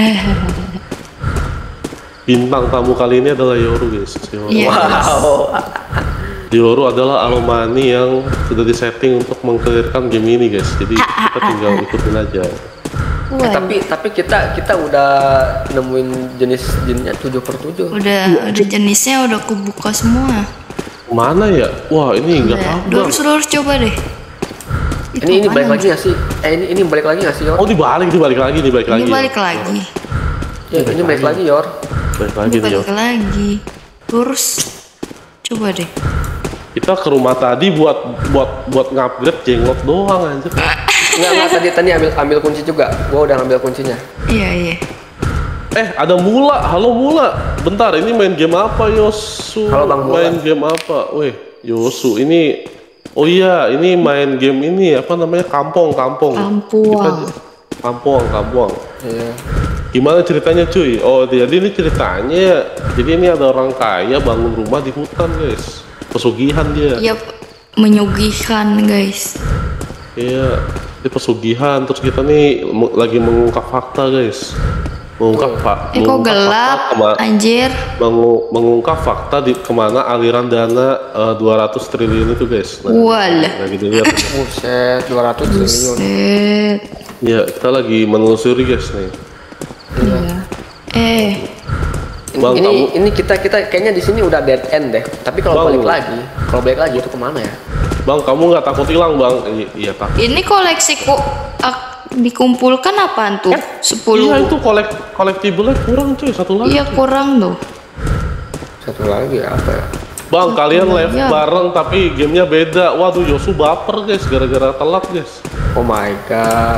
Bintang tamu kali ini adalah Yoru guys. Yoru. Iya. Wow. Yoru adalah Alomani yang sudah disetting untuk mengkelirkan game ini guys. Jadi kita tinggal ikutin aja. Eh, Wah, tapi tapi kita kita udah nemuin jenis jinnya tujuh per tujuh. udah udah jenisnya udah kebuka semua. Mana ya? Wah ini nggak Udah. tahu bang. Lurus lurus coba deh. Itu Ini ini apaan, balik lagi anjir? nggak sih? Eh ini ini balik lagi nggak sih Yor? Oh dibalik, dibalik lagi, dibalik lagi. Ini balik lagi. Ya, ini balik lagi Yor. Balik lagi Ini nih. Yo. balik lagi. Lurus. Coba deh. Kita ke rumah tadi buat buat buat ngupgrade jenglot doang anjir. Enggak enggak tadi tadi ambil ambil kunci juga. Gua udah ngambil kuncinya. Iya iya. Eh ada Mula, halo Mula. Bentar, ini main game apa Yosu? Halo, Bang Mula. Main game apa? Weh, Yosu ini. Oh iya, ini main game ini apa namanya? Kampung, kampung. Kampuang. Kita- Kampung, kampung. Iya. Gimana ceritanya cuy? Oh jadi ini ceritanya, jadi ini ada orang kaya bangun rumah di hutan guys. Pesugihan dia. Iya menyugihkan guys. Iya, ini pesugihan. Terus kita nih me- lagi mengungkap fakta guys. Mengungkap pak. Eh kok gelap anjir. Mengu- mengungkap fakta di kemana aliran dana eh, dua ratus triliun itu guys. Walah. Nah gitu lihat. Buset, dua ratus triliun. Set. Ya kita lagi menelusuri guys nih. Iya. Eh, Ini, Bang, ini, kamu- ini kita kita kayaknya di sini udah dead end deh. Tapi kalau Bang. balik lagi, kalau balik lagi itu kemana ya? Bang kamu nggak takut hilang bang? I- iya takut. ini koleksiku ak- dikumpulkan apaan tuh? sepuluh. Iya itu kolek kolektibilnya kurang cuy satu lagi. Iya kurang tuh. Satu lagi apa ya? Bang kalian live ya. bareng tapi gamenya beda. Waduh Yosu baper guys gara-gara telat guys. Oh my god.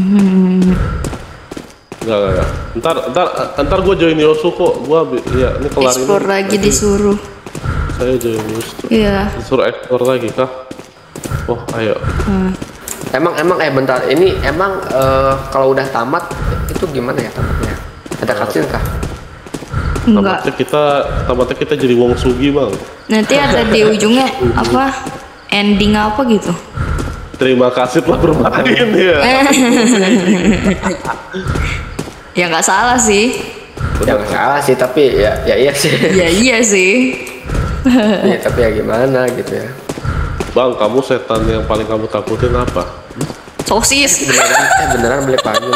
Enggak, enggak, enggak. Ntar, ntar, ntar gue join Yosu kok. Gue, ya, ini kelar Explore ini. lagi disuruh. Saya join Yosu. Iya. Disuruh explore lagi kah? Oh, ayo. Emang emang eh bentar, ini emang eh, kalau udah tamat itu gimana ya tamatnya? Ada cutscene kah? Enggak. Tamatnya kita, tamatnya kita jadi Wong Sugi bang. Nanti ada di ujungnya apa? Ending apa gitu? Terima kasih telah bermain ya. Ya nggak salah sih. Ya nggak salah sih, tapi ya ya iya sih. Ya iya sih. Iya, tapi ya gimana gitu ya. Bang, kamu setan yang paling kamu takutin apa? Sosis. Beneran, eh beneran balik lagi.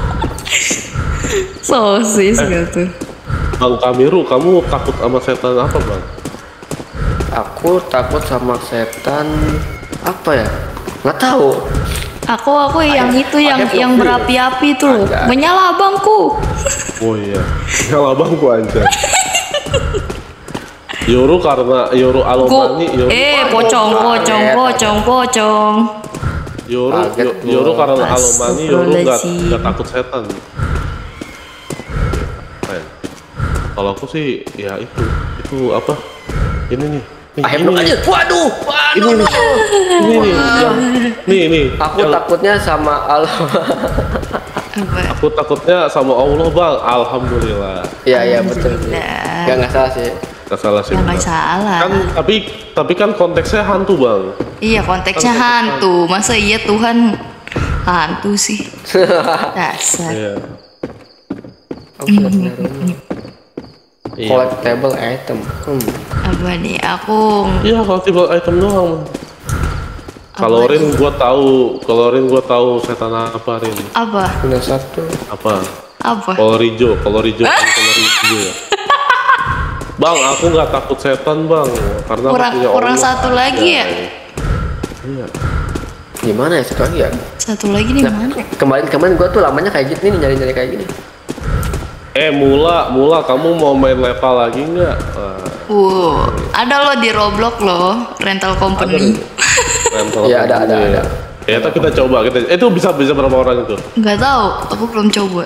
Sosis gitu. Bang Kamiru, kamu takut sama setan apa bang? Aku takut sama setan apa ya? Nggak tahu. Aku aku yang itu yang pakai yang profil. berapi-api itu loh. Ada. Menyala abangku. Oh iya, nyala bangku aja. Yoru karena Yoru Ku. Alomani, Yoru, Eh, pocong, pocong, pocong, pocong. Yoru, Kaget Yo- gua. Yoru karena Alomani, Yoru nggak Astagfirullahaladzim. nggak takut setan. Eh, Kalau aku sih, ya itu, itu apa? Ini nih, nih Ahem ini, dong aja. Waduh, ini waduh. nih, ini nih, yang, nih nih. Aku yang- takutnya sama Allah. Apa? Aku takutnya sama Allah bang, alhamdulillah. Iya iya betul. Alhamdulillah. Gak nggak salah sih. Gak salah sih. Ya nggak benar. salah. Kan tapi tapi kan konteksnya hantu bang. Iya konteksnya hantu. Masa iya Tuhan hantu sih? Dasar. Iya. Iya. Collectible item. Hmm. Apa nih? Aku Iya collectible item doang. Kalau Rin gua tahu, kalau Rin gua tahu setan apa Rin? apa? Punya satu. Apa? Apa? Kolor hijau, kolor hijau, kan kolor hijau ya. Bang, aku nggak takut setan bang, karena aku Kurang punya kurang Allah. satu lagi ya? Iya. Gimana ya sekarang ya? Satu lagi di mana? Kemarin kemarin gua tuh lamanya kayak gini nih nyari-nyari kayak gini. Eh mula, mula kamu mau main leta lagi nggak? Nah, Uh, ada loh di Roblox loh, rental company. rental Iya, ada, ada, company. ada. Ya itu kita coba, kita. Eh, itu bisa bisa berapa orang itu? Nggak tahu, aku belum coba.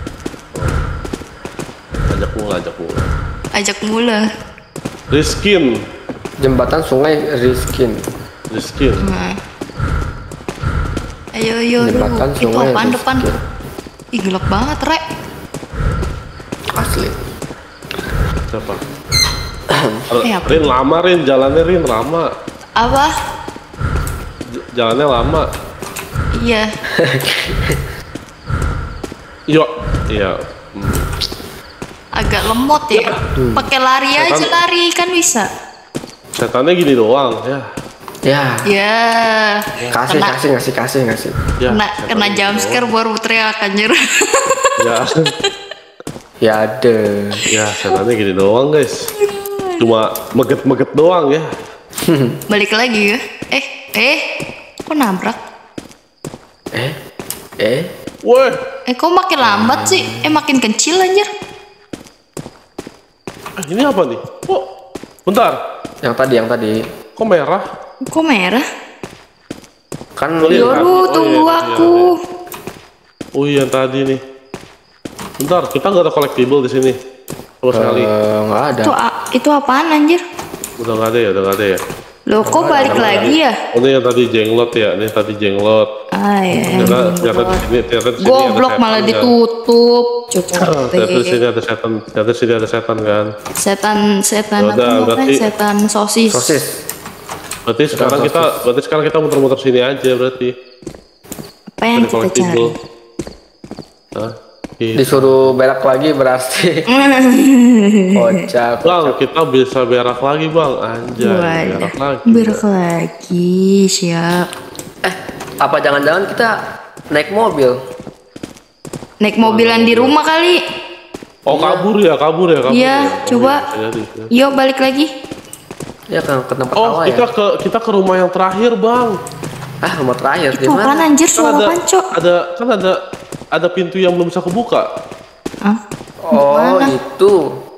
Ajak mula, ajak mula. Ajak mula. Riskin, Jembatan sungai Riskin. Riskin. Nah. Ayo, ayo, Jembatan aduh. Itu sungai apaan Riskin. depan? Ih, gelap banget, Rek. Asli. Siapa? Eh, apa? Rin lama Rin, jalannya Rin lama. Apa? J- Jalannya lama. Iya. Yuk, iya. Hmm. Agak lemot ya. Pakai lari aja, Setan- lari kan bisa. Setannya gini doang, ya. Ya. Ya. Kasih, Kena, kasih, ngasih, kasih, ngasih. Ya, kena, setannya kena gini jump scare baru teriak anjir. doang. Ya, Ya ada. ya setannya gini doang guys. Cuma meget-meget doang ya. Balik lagi ya. Eh, eh. Kok nabrak? Eh, eh. Woi, Eh, kok makin lambat sih? Eh, makin kecil anjir. eh, ini apa nih? Oh, bentar. Yang tadi, yang tadi. Kok merah? Kok merah? Kan Oh, iya. Yoru, Oh, tunggu iya, aku. Oh iya tadi nih. Bentar, kita nggak ada collectible di sini. Sama sekali. Eh, nggak ada. Itu, a- itu apaan anjir? Udah nggak ada ya, udah nggak ada ya. Loh, kok balik lagi ya? Oh, ini yang tadi jenglot ya, ini tadi jenglot. Ah, ya. Ternyata, ternyata di sini, ternyata di sini ada Goblok setan, malah kan? ditutup. Ah, ternyata di sini Coba. ada setan, ternyata di sini ada setan kan. Setan, setan Ya apa udah, namanya? berarti- Setan sosis. Sosis. Berarti sekarang sosis. kita, berarti sekarang kita muter-muter sini aja berarti. Apa yang Dari kita cari? collectible. Hah? Iya. Disuruh berak lagi berarti. Kocak. Bang, kita bisa berak lagi bang, anjay, Waduh. berak lagi. Berak lagi, siap. Eh, apa jangan-jangan kita naik mobil? Naik mobilan di rumah kali. Oh kabur ya, kabur ya, kabur Iya, ya. coba. Oh, iya, bisa jadi. Yuk balik lagi. Ya kan ke tempat Oh, awal kita ya. ke kita ke rumah yang terakhir bang. Ah, rumah terakhir di Itu apaan mana? anjir? Kan Suara ada, apaan, Cok? ada kan ada ada pintu yang belum bisa kebuka. Hah? Oh, Mana? itu.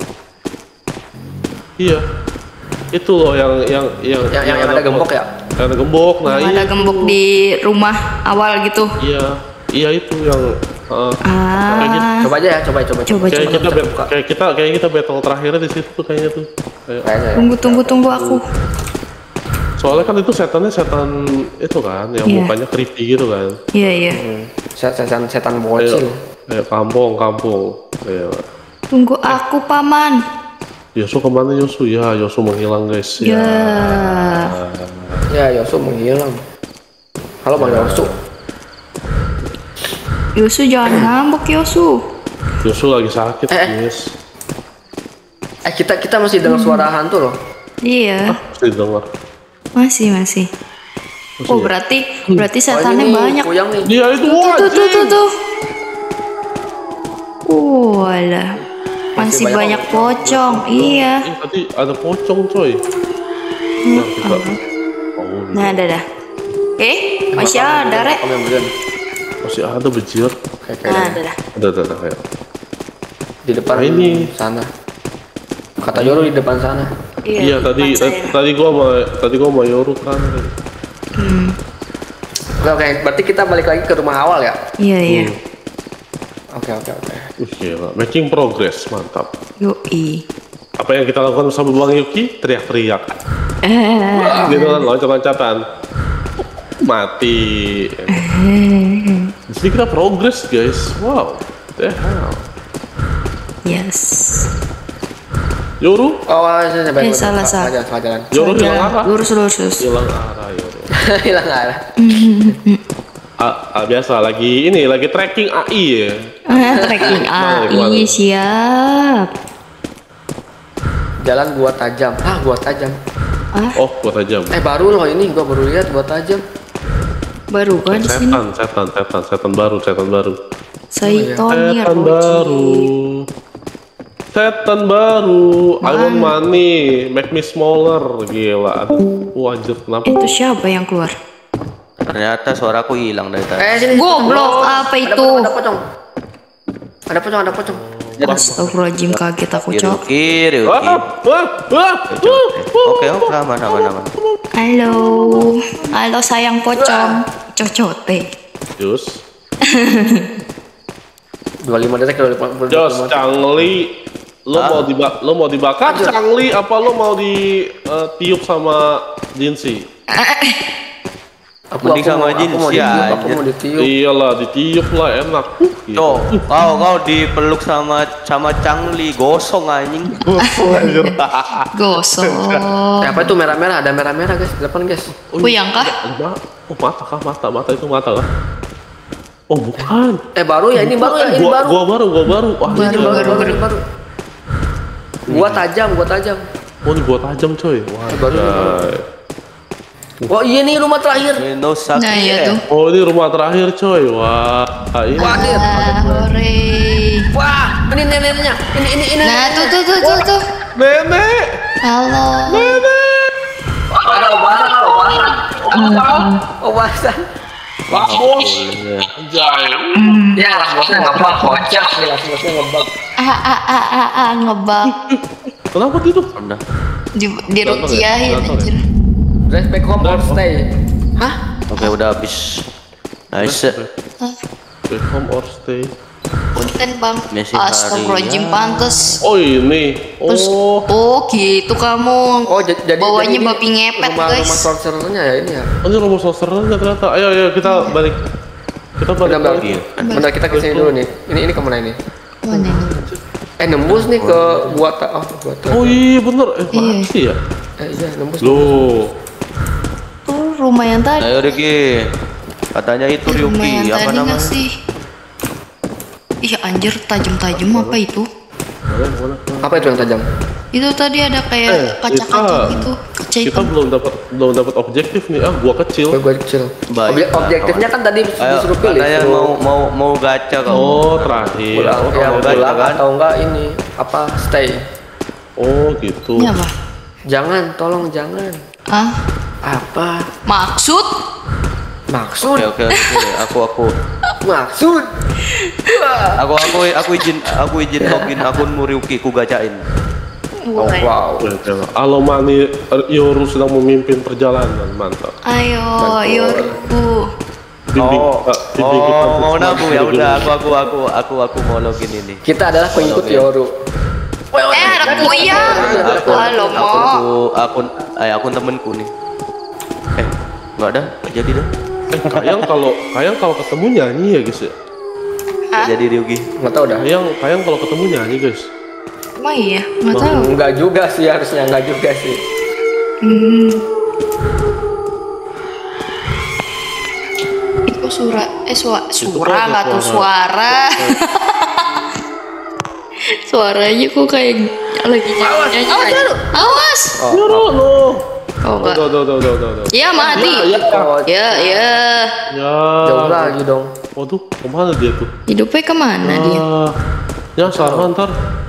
Iya. Itu loh yang yang yang Yang, yang, yang ada gembok ya? Yang ada gembok, nah Yang iya. ada gembok di rumah awal gitu. Iya, iya itu yang uh, kayak gitu. Ah, Coba aja ya, coba coba. coba Kayak coba. kita bet- kayak kita kayak kita battle terakhirnya di situ tuh kayaknya tuh. Kayak, Kayaknya ya. Tunggu tunggu tunggu aku. soalnya kan itu setannya setan itu kan yang Iya. mukanya creepy gitu kan. Iya iya. Set- Setan setan Kayak, bocil. kayak kampung kampung. Kayak Tunggu aku paman. Yosu kemana Yosu? Ya Yosu menghilang guys. Ya. Ya, Yosu menghilang. Halo Bang Yosu. Yosu jangan ngambek Yosu. Yosu lagi sakit Eh, eh. guys. Eh, kita kita masih dengar suara hantu loh. Iya. Pasti dengar. Masih masih. Oh berarti berarti setannya Oh, ini banyak. Kuyang nih. Dia itu Tuh tuh tuh tuh anjing. tuh. Oh alah. Masih banyak banyak pocong. Iya. Eh, tadi ada pocong coy. Nah, kita. Oh, Nah ada dah. Eh masih ada rek. Om yang belian. masih ada bejir. Kayak kayak Nah ada dah. Ada ada ada kayak. di depan Nah, ini. sana. Kata Yoru di depan sana. Iya tadi depan tadi, saya. tadi gua sama tadi gua sama Yoru kan. Oke, oke, berarti kita balik lagi ke rumah awal ya. Iya iya. Oke, oke, oke. Uh, gila. Making progress, mantap. Yoi. Apa yang kita lakukan bersama Bang Yuki? Teriak-teriak. Wah, gitu kan, loncat-loncatan. Mati. Di sini kita progress, guys. Wow. The hell. Yes. Yoru? Oh, saya Eh, salah, salah. Salah salah jalan. Yoru hilang arah. Lurus lurus. lurus. Hilang arah Yoru. Hilang arah. Ah, ah, biasa lagi ini lagi tracking A I ya. Ah, tracking A I siap. Jalan gua tajam. Ah, gua tajam. Oh, gua tajam. Eh, baru loh ini gua baru lihat gua tajam. Baru kan di sini. Setan, setan, setan, setan baru, setan baru. Saitoni Setan baru. Setan baru. I want money, make me smaller. Gila. Wah, anjir, kenapa? Itu siapa yang keluar? Ternyata suaraku hilang dari tadi. Eh, sini. Goblok, apa itu? Ada pocong. Ada pocong, ada pocong. Astagfirullahaladzim, kaget aku cok. Kiri, Wah, kiri. wah, wah, wah. Oke, oke, aman, aman, aman. Halo, halo sayang pocong, cocote. Jus, dua puluh lima detik dua puluh lima. Jos, Changli, lo mau dibak, lo mau dibakar Changli apa lo mau ditiup sama Jinsi? Aku Mending sama mau- Jin aku mau sih ditiup, aja. aku mau ditiup. Iyalah, ditiup lah enak. Uh, gitu. Cok, kau kau dipeluk sama sama Changli, gosong anjing. Gosok. Eh, apa itu merah-merah? Ada merah-merah guys, depan guys. Puyang kah? Ma- Oh, mata kah? Mata, mata itu mata kah? Oh, bukan. Eh, baru ya ini baru ya ini Gua, baru. gua baru, gua baru. Wah, Ini ini baru, baru, baru, baru. Gua tajam, gua tajam. Oh, ini gua tajam coy. Wah, baru, coy. Oh iya nih rumah terakhir. No sakit. Nah iya tuh. Oh, ini rumah terakhir coy. Wah, ini. Wah, ini. Ah, hore. Wah, ini neneknya. Ini ini ini. Nah tuh tuh tuh tuh tuh. Nenek, Halo. nenek. Ada obasan, ada obasan. Obasan. Wah, bos. Anjay. Ya, lah bosnya ngebug, kocak nih, lah bosnya ngebug. Ah ah ah ah ah ngebak. Kenapa gitu? Udah. Di di rukiahin Gatel ya? anjir. Drive back home or stay? Hah? Oke, udah habis. Nice. Stay home or stay? Punten bang. Messi Astagfirullahaladzim, harian. pantes. Oh, ini. Terus, Oh. oh gitu kamu. Oh, j- jadi Bawanya jadi ini babi ngepet, rumah, guys. Rumah sorcerernya ya ini ya. Oh, ini rumah sorcerernya ternyata. Ayo, ayo kita balik. Kita balik Bentar, lagi. bentar kita ke sini dulu nih. Ini ini kemana ini? Mana nih? Eh nembus nih ke gua ta oh gua ta. Oh iya bener. Eh, masih ya? Eh iya nembus. Loh. Tuh rumah yang tadi. Ayo Riki. Katanya itu Rumah yang Ryuki, apa tadi nggak namanya? sih? Ih anjir tajam-tajam apa itu? Apa itu yang tajam? Itu tadi ada Eh, kayak kaca-kaca kita- gitu. Kaca Kita hitam. belum dapat belum dapat objektif nih. Ah, gua kecil. Gua gua kecil. Baik, Objek- nah, objektifnya kan tadi Ayo, disuruh pilih. katanya suruh mau mau mau gacha kau. Oh, terakhir. pulang, Oh, ya mau pulang gacha kan? atau enggak ini apa stay? oh, gitu. Ini apa? Jangan, tolong jangan. Ah, Apa maksud? maksud? Oke, oke, oke. Aku aku Maksud? aku aku aku izin aku izin login akunmu Ryuki, ku gacain. Oh, wow. Halo Mani, Yoru sedang memimpin perjalanan, mantap. Ayo, Yorku. Bimbing, Oh, eh, bimbing kita oh untuk mau semakin nabung ya lebih udah dulu. aku aku aku aku aku mau login ini. Kita adalah pengikut Oke. Yoru. Eh, ada kuyang. Akun Halo, Mo. akunku akun eh akun temenku nih. Eh, enggak ada, nggak jadi dah. Eh, Kayang kalau Kayang kalau ketemu nyanyi ya guys ya. Nggak jadi Ryuki. Enggak tahu dah. Kayang Kayang kalau ketemu nyanyi guys. Emang iya? Nggak tahu. Enggak juga sih harusnya enggak juga sih. Itu suara, eh suara, Itu suara kok ada nggak tuh suara. suara. Suaranya kok kayak lagi nyanyi. Awas, awas. Yoru, no. Oh enggak. Udah, udah, udah, udah, udah, udah. Ya mati. Ya, Oh, Ya, ya. ya. jauh lagi dong. Waduh, kemana dia tuh? Hidupnya kemana dia? Ah, ya sama ntar.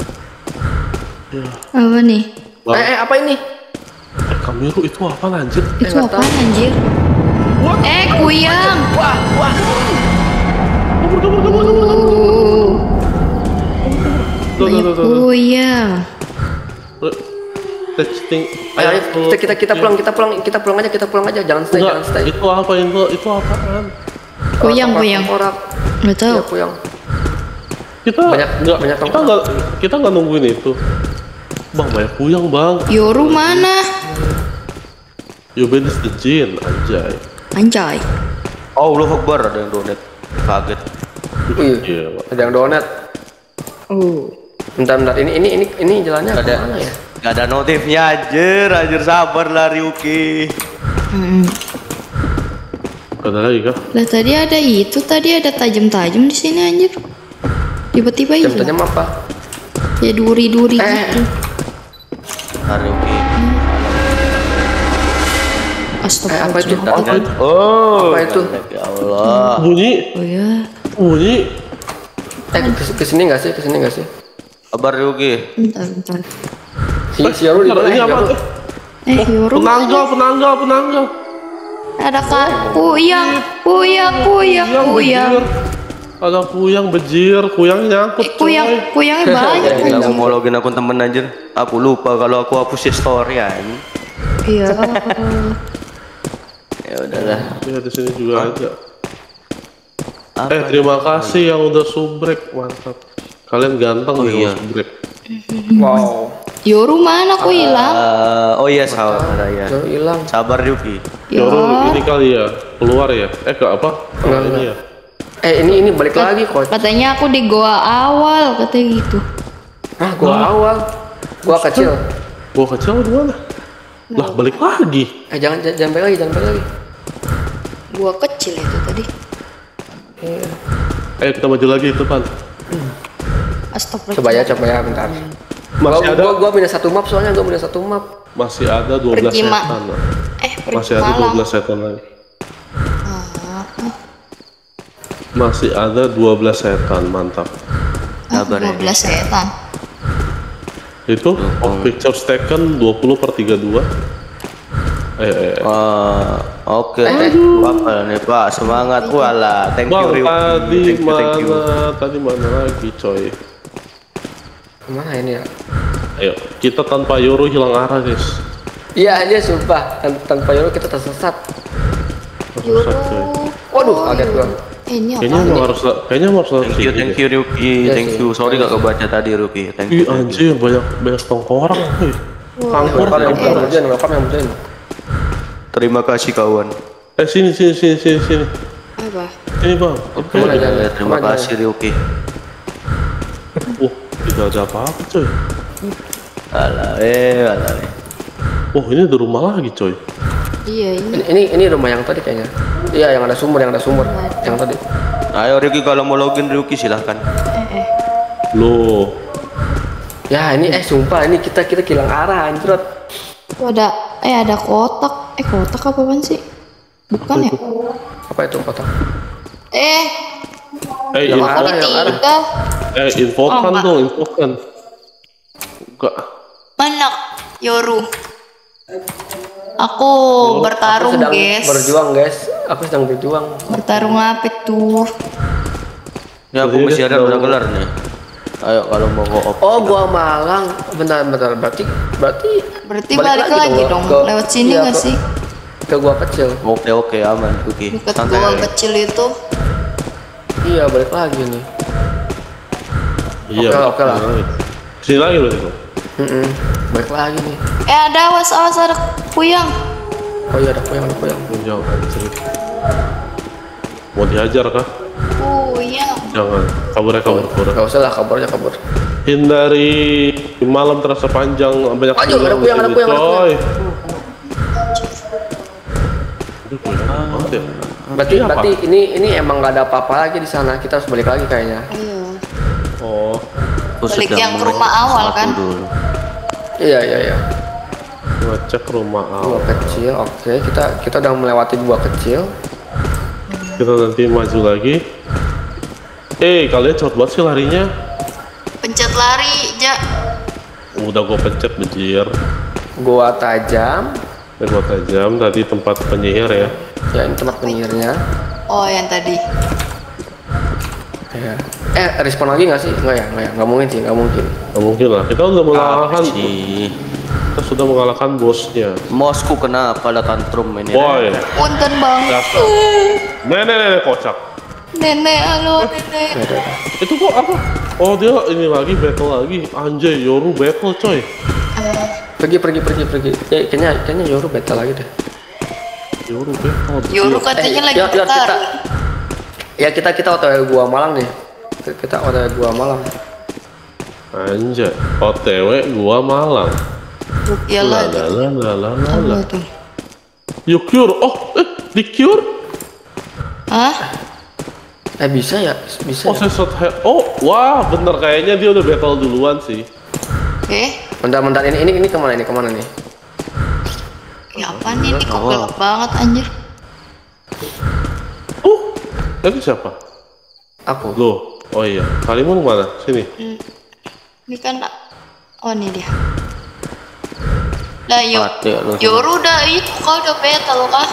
Apa nih? Bang, Eh, eh apa ini? eh, Kamiru itu apa anjir? Itu nggak apaan anjir? Eh, kuyang. Wah, wah. Kabur, kabur, kabur, kabur. Uh, Tuh, tuh, banyak tuh, tuh, tuh. kuyang. Eh, Testing. Ayo, ayo, kita, kita kita pulang, kita pulang, kita pulang aja, kita pulang aja. Jangan stay, Enggak, jangan stay. itu apa itu? Itu apaan? Kuyang, Orang- kuyang. Orang. Nggak tahu. Ya, kuyang. Kita Banyak- enggak, banyak kita tongkrongan. enggak kita enggak nungguin itu. Bang, banyak kuyang, Bang. Yoru mana? Yuben is the jin, anjay. Anjay. Oh, Allah Akbar, ada yang donate. Kaget. Wih, Iya, Pak. ada yang donat. Oh. Bentar, bentar. Ini ini ini ini jalannya Gak ada, kemana ya? gak ada notifnya anjir, anjir sabar lah Ryuki. Hmm. Ada lagi kah? Lah tadi ada itu, tadi ada tajam-tajam di sini anjir. Tiba-tiba hilang. Jam-jamnya apa? Ya duri-duri Eh. gitu. Nah, Ryuki. Astaga. Eh, apa itu? Bentar, Apa kan? itu? Oh, Apa itu? Ya Allah. Bunyi, Oh ya. bunyi. Eh, ke- kesini nggak sih? Kesini nggak sih? Kabar Ryuki. Bentar, bentar. Si si Yoru di Bentar, mana? ini Eh, apa? Yoru. tuh? Eh, Yoru. Penanggal, penanggal, penanggal. Ada kak puyang, puyang, puyang, Kuyang puyang. bejir. Ada kuyang bejir, kuyang nyangkut. Eh, puyang, coy. puyangnya banyak. Gila, aku anjir. mau login akun temen anjir. Aku lupa kalau aku hapus story anjing. Iya. Ya udahlah. Ya di sini juga ada. Apa Eh terima kasih yang udah subrek, mantap. Kalian ganteng Oh, nih iya. yang subrek. Wow. Yoru mana kok hilang? Eh, oh iya sabar ya. Yoru hilang. Sabar Ryuki. Yoru Yor. ini kali ya keluar ya? Eh ke apa? Oh, Enggak, ini enggak. ya. Eh, ini ini balik lagi kok. Katanya aku di goa awal, katanya gitu. Ah, gua awal. Gua kecil. Gua kecil di mana? Lah balik lagi. Eh, jangan jangan, jangan balik lagi, jangan balik lagi. Gua kecil itu tadi. Eh kita maju lagi itu pan. Astagfirullah. Coba ya, coba ya, bentar. Masih Gua, ada, gua, gua pindah satu map soalnya, gua pindah satu map. masih ada dua belas Pergi, Mak. setan. Lah. Eh, pergi Masih ada dua malam. belas setan lagi. Ah, Masih ada dua belas setan, mantap. Sabar ya. dua belas setan. Itu of picture taken dua puluh per tiga puluh dua. Eh, eh, eh. Ah, oke. Apa nih Pak? Semangat wala. Thank you Bang, Ryuki. tadi Thank you, thank you. mana? Tadi mana lagi, coy? Kemana ini ya? Ayo, kita tanpa Yoru hilang arah, guys. Iya aja sumpah, Tan tanpa Yoru kita tersesat. Yoru. Tersesat, coy. Waduh, kaget gua. Eh, ini Kayaknya apa? emang harus, kayaknya emang harus lewat Thank you, sini thank deh. you Ryuki. Iya Thank sih. you. Sorry gak kebaca tadi Ryuki. Thank Ih you. thank you. anjir, banyak banyak tongkorak, cuy. Tangkor Welcome yang tongkorak. berjalan, welcome yang berjalan. Terima kasih kawan. Eh sini sini sini sini sini. Apa? Sini bang. Oke. Kemana Eh, jalan? terima Kemana kasih Ryuki. Wah, tidak ada apa-apa, coy. Alah, eh, alah. eh. Oh ini ada rumah lagi, coy. Iya, ini. Ini, ini ini rumah yang tadi kayaknya. Iya, yang ada sumur, yang ada sumur. Yang tadi. Ayo Ryuki kalau mau login Ryuki silahkan. Eh, eh. Loh, Ya, ini eh sumpah ini kita kita hilang arah anjrot. Tuh ada, eh ada kotak. Eh, kotak apaan sih? Bukan ya? Apa itu kotak? Eh, eh Yang info, arah, yang arah. ditinggal. eh infokan Oh, Mbak. dong, infokan. Enggak. Mana Yoru? Aku bertarung, Aku sedang guys. berjuang, guys. Aku sedang berjuang. Bertarung apa tuh? Ya aku Jadi masih dia ada sedang- udah kelar nih. Ayo kalau mau go-op. Oh, gua Malang. Bentar, bentar. Berarti berarti Berarti balik, lagi dong, ke- lewat sini iya, nggak ke- sih? Ke gua kecil. Oke oke aman Ryuki. Dekat Santai. gua aja. kecil itu. Iya, balik lagi nih. Iya. Oke, oke lah. Sini lagi loh itu. Mm Balik lagi nih. Eh, ada awas, awas ada kuyang. Oh iya, ada kuyang, ada kuyang. Jangan anjir. Mau dihajar kah? Kuyang. Jangan. Kabur ya, kabur, kabur. Gak usah lah, kabur aja kabur. Hindari malam terasa panjang, banyak Aduh, ada kuyang, ada ini, kuyang, ada coy. Aduh, kuyang banget ya. Berarti Ini apa? berarti ini ini emang gak ada apa-apa lagi di sana. Kita harus balik lagi kayaknya. Iya. Oh, Aku Balik sedang yang ke rumah main awal, sesuatu kan? dulu. Iya, iya, iya. ngecek rumah Gua awal. kecil, oke. Kita kita udah melewati gua kecil. Kita nanti maju lagi. Eh, kalian cepet banget sih larinya. Pencet lari, Ja. Udah gue pencet bejir. Gua tajam. Dan gue tajam tadi tempat penyihir ya. Ya, ini tempat penyihirnya. Oh, yang tadi. Ya. Eh, respon lagi nggak sih? Nggak ya, nggak ya. Nggak mungkin sih, nggak mungkin. Gak mungkin lah. Kita udah mengalahkan. Apa sih? Kita sudah mengalahkan bosnya. Mosku kenapa ada tantrum ini? Boy, Punten, Bang. dasar. Nenek nenek kocak. Nenek, halo, nenek. Itu kok apa? Oh dia ini lagi battle lagi. Anjay, Yoru battle coy. Pergi, pergi, pergi, pergi. Ya, kayaknya kayaknya Yoru beta lagi deh. Yoru battle. Yoru katanya Eh, lagi yuk, yuk, kita, bertarung. ya kita kita otw gua Malang nih. Kita otw gua Malang. Anjay, O T W gua Malang. Iyalah. Lalalala. Apa tuh? You cure? Oh, eh, di cure? Hah? Eh bisa ya? Bisa. Oh, Ya? saya he- Oh, wah, bener kayaknya dia udah battle duluan sih. Eh, Bentar-bentar ini ini ini kemana ini kemana nih? ya apaan ini kok gelap banget anjir. Oh, tadi siapa? Aku. Loh, oh iya, Kalimun mana? Sini. Ini kan, oh ini dia. Lah yuk, Mati ya lu. Yoru udah itu kau udah battle kah?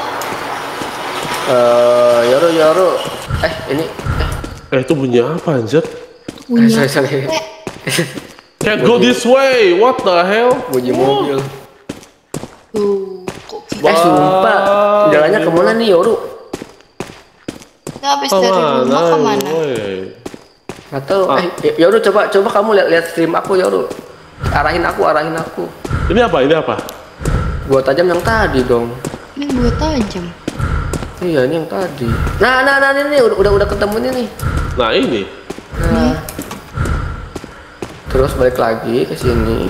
Eh, Yoru Yoru. Eh ini. Eh, Eh, itu bunyi apa anjir? eh sorry sorry. Can't go this way, what the hell? Bunyi mobil. Tuh, kok gitu? Eh sumpah. Jalannya kemana nih Yoru? Nah, habis dari rumah kemana? Woi. Atau Ah. eh Yoru coba coba kamu lihat lihat stream aku Yoru. Arahin aku arahin aku. Ini apa? Ini apa? Gua tajam yang tadi dong. Ini buat tajam. Iya ini yang tadi. Nah nah nah ini udah udah, udah ketemu nih nih. Nah ini. Nah. Terus balik lagi ke sini.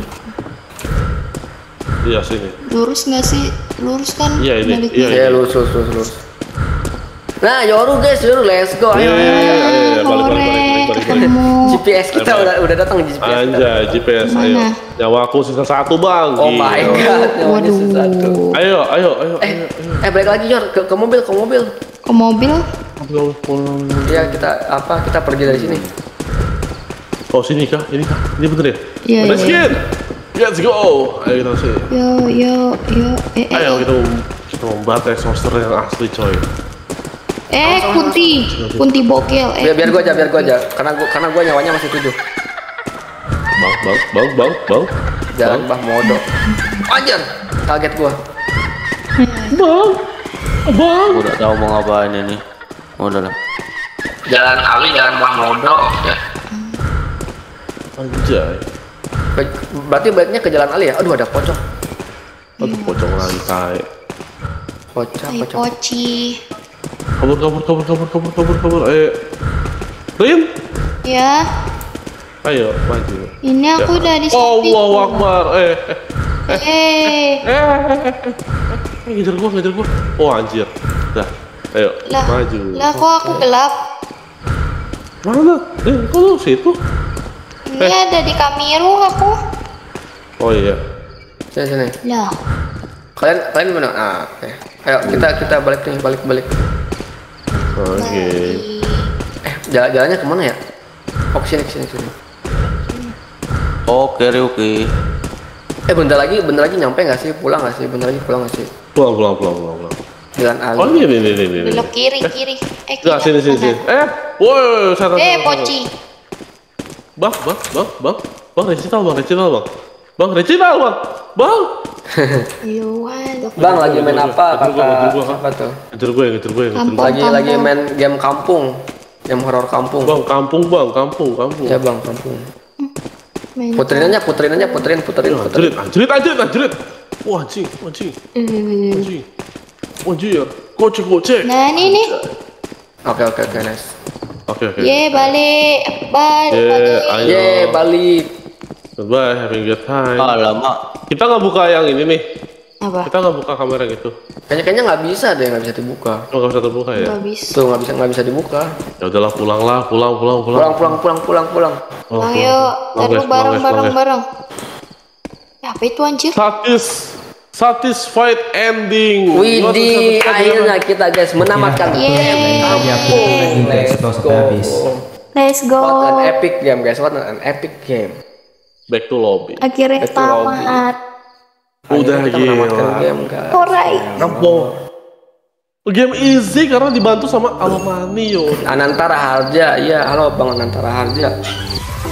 Iya sini. Lurus nggak sih? Lurus kan? Iya, ini. baliknya? Iya, Ya lurus lurus lurus. lurus. Nah Yoru guys Yoru let's go ayo. Iya, iya, iya, iya, iya, balik, balik, Hore, balik, balik, balik, balik. ketemu. G P S kita udah udah datang G P S. kita. Anjay, G P S, ayo. Mana? Nyawa aku sisa satu bang. Oh my Gila. god, nyawanya sesuatu. Waduh. Ayo, ayo, ayo. Eh, eh balik lagi Yor ke, ke mobil, ke mobil. Ke mobil? Ya kita apa? Kita pergi dari sini. Oh sini kah? Ini kah? Ini bener ya? Iya, Let's iya. get. Let's go. Ayo kita sini. Yo, yo, yo. Eh, eh, Ayo kita kita membantai monster yang asli coy. eh, Kunti, Kunti bokil. Eh, Biar biar gua aja, biar gua aja. Karena gua karena gua nyawanya masih tujuh. Bang, bang, bang, bang, bang. Jalan bah modo. Anjir, kaget gua. Bang, bang. Gua udah tahu mau ngapain ini. Udah lah. Jalan kali, jalan bah modo. Ya. Anjay. Ke- Berarti baiknya ke jalan Ali ya? Aduh ada pocong. Aduh pocong lantai. Pocong, Hai, pocong. Poci. Kabur, kabur, kabur, kabur, kabur, kabur, kabur. Ayo. Rin. Ya, Ayo maju. ini aku udah di Allahu Akbar. Eh, eh, Eh, eh, eh, eh, ngejar gua, ngejar gua. Oh anjir. Dah. Ayo, lah, maju. lah kok aku gelap? Mana? Eh, kok lu situ? Ini ada di Kamiru aku. Oh iya. Sini sini. Lah, Kalian kalian mana? Ah, oke. Ayo kita kita balik nih, balik balik. Oke. Eh, jalan jalannya kemana ya? Oh kesini kesini kesini. Oke, oke. Eh bentar lagi bentar lagi nyampe nggak sih? Pulang nggak sih? Bentar lagi pulang nggak sih? Pulang, pulang, pulang, pulang, pulang. Jalan Ali. Oh ini, ini, ini, ini. ini. belok kiri, kiri. Eh, Enggak, kiri, sini, sini, kanan. sini. Eh, woi, sana, Eh, sana, Poci. sana. Bang, bang, bang, bang, bang, recital, bang, recital, bang, bang, recital, bang, bang. Yuan. Bang lagi main apa Ngejar gua, kata ngejar gua, siapa tuh? Ngejar gue, ngejar gue, ngejar Kampung. gue. Lagi lagi main game kampung, game horor kampung. Bang, kampung, bang, kampung, kampung. Ya bang kampung. Main Puterin aja, puterin aja, puterin, puterin, puterin. Anjrit, anjrit, anjrit, anjrit. Wah, anjing, anjing, Eh, anjing, anjing. Kocek, kocek. Nah, ini nih. Oke oke oke nice. Oke, oke. Ye, balik. Balik, Ye, balik. ayo. Ye balik. Goodbye, having a good time. Alamak. Kita nggak buka yang ini nih. Apa? Kita nggak buka kamera gitu. Kayaknya kayaknya nggak bisa deh, nggak bisa dibuka. Oh, nggak bisa terbuka ya? Gak bisa. Tuh nggak bisa nggak bisa dibuka. Ya udahlah, pulanglah, pulang, pulang, pulang. Pulang pulang pulang pulang pulang. Pulang, Ayo, pulang. Pulang, taruh guys, pulang, bareng, guys, bareng, pulang, guys. bareng. Ya, apa itu anjir? Satis, satisfied ending. Widih, akhirnya kita guys menamatkan Yeay. game kampung. Let's go. Let's go. What an epic game guys, what an epic game. Back to lobby. Akhirnya Betul, Robi. tamat. Udah Akhirnya kita menamatkan gila. game guys. Alright. Kampung. Game easy karena dibantu sama Almani yo. Anantara Harja, iya halo bang Anantara Harja.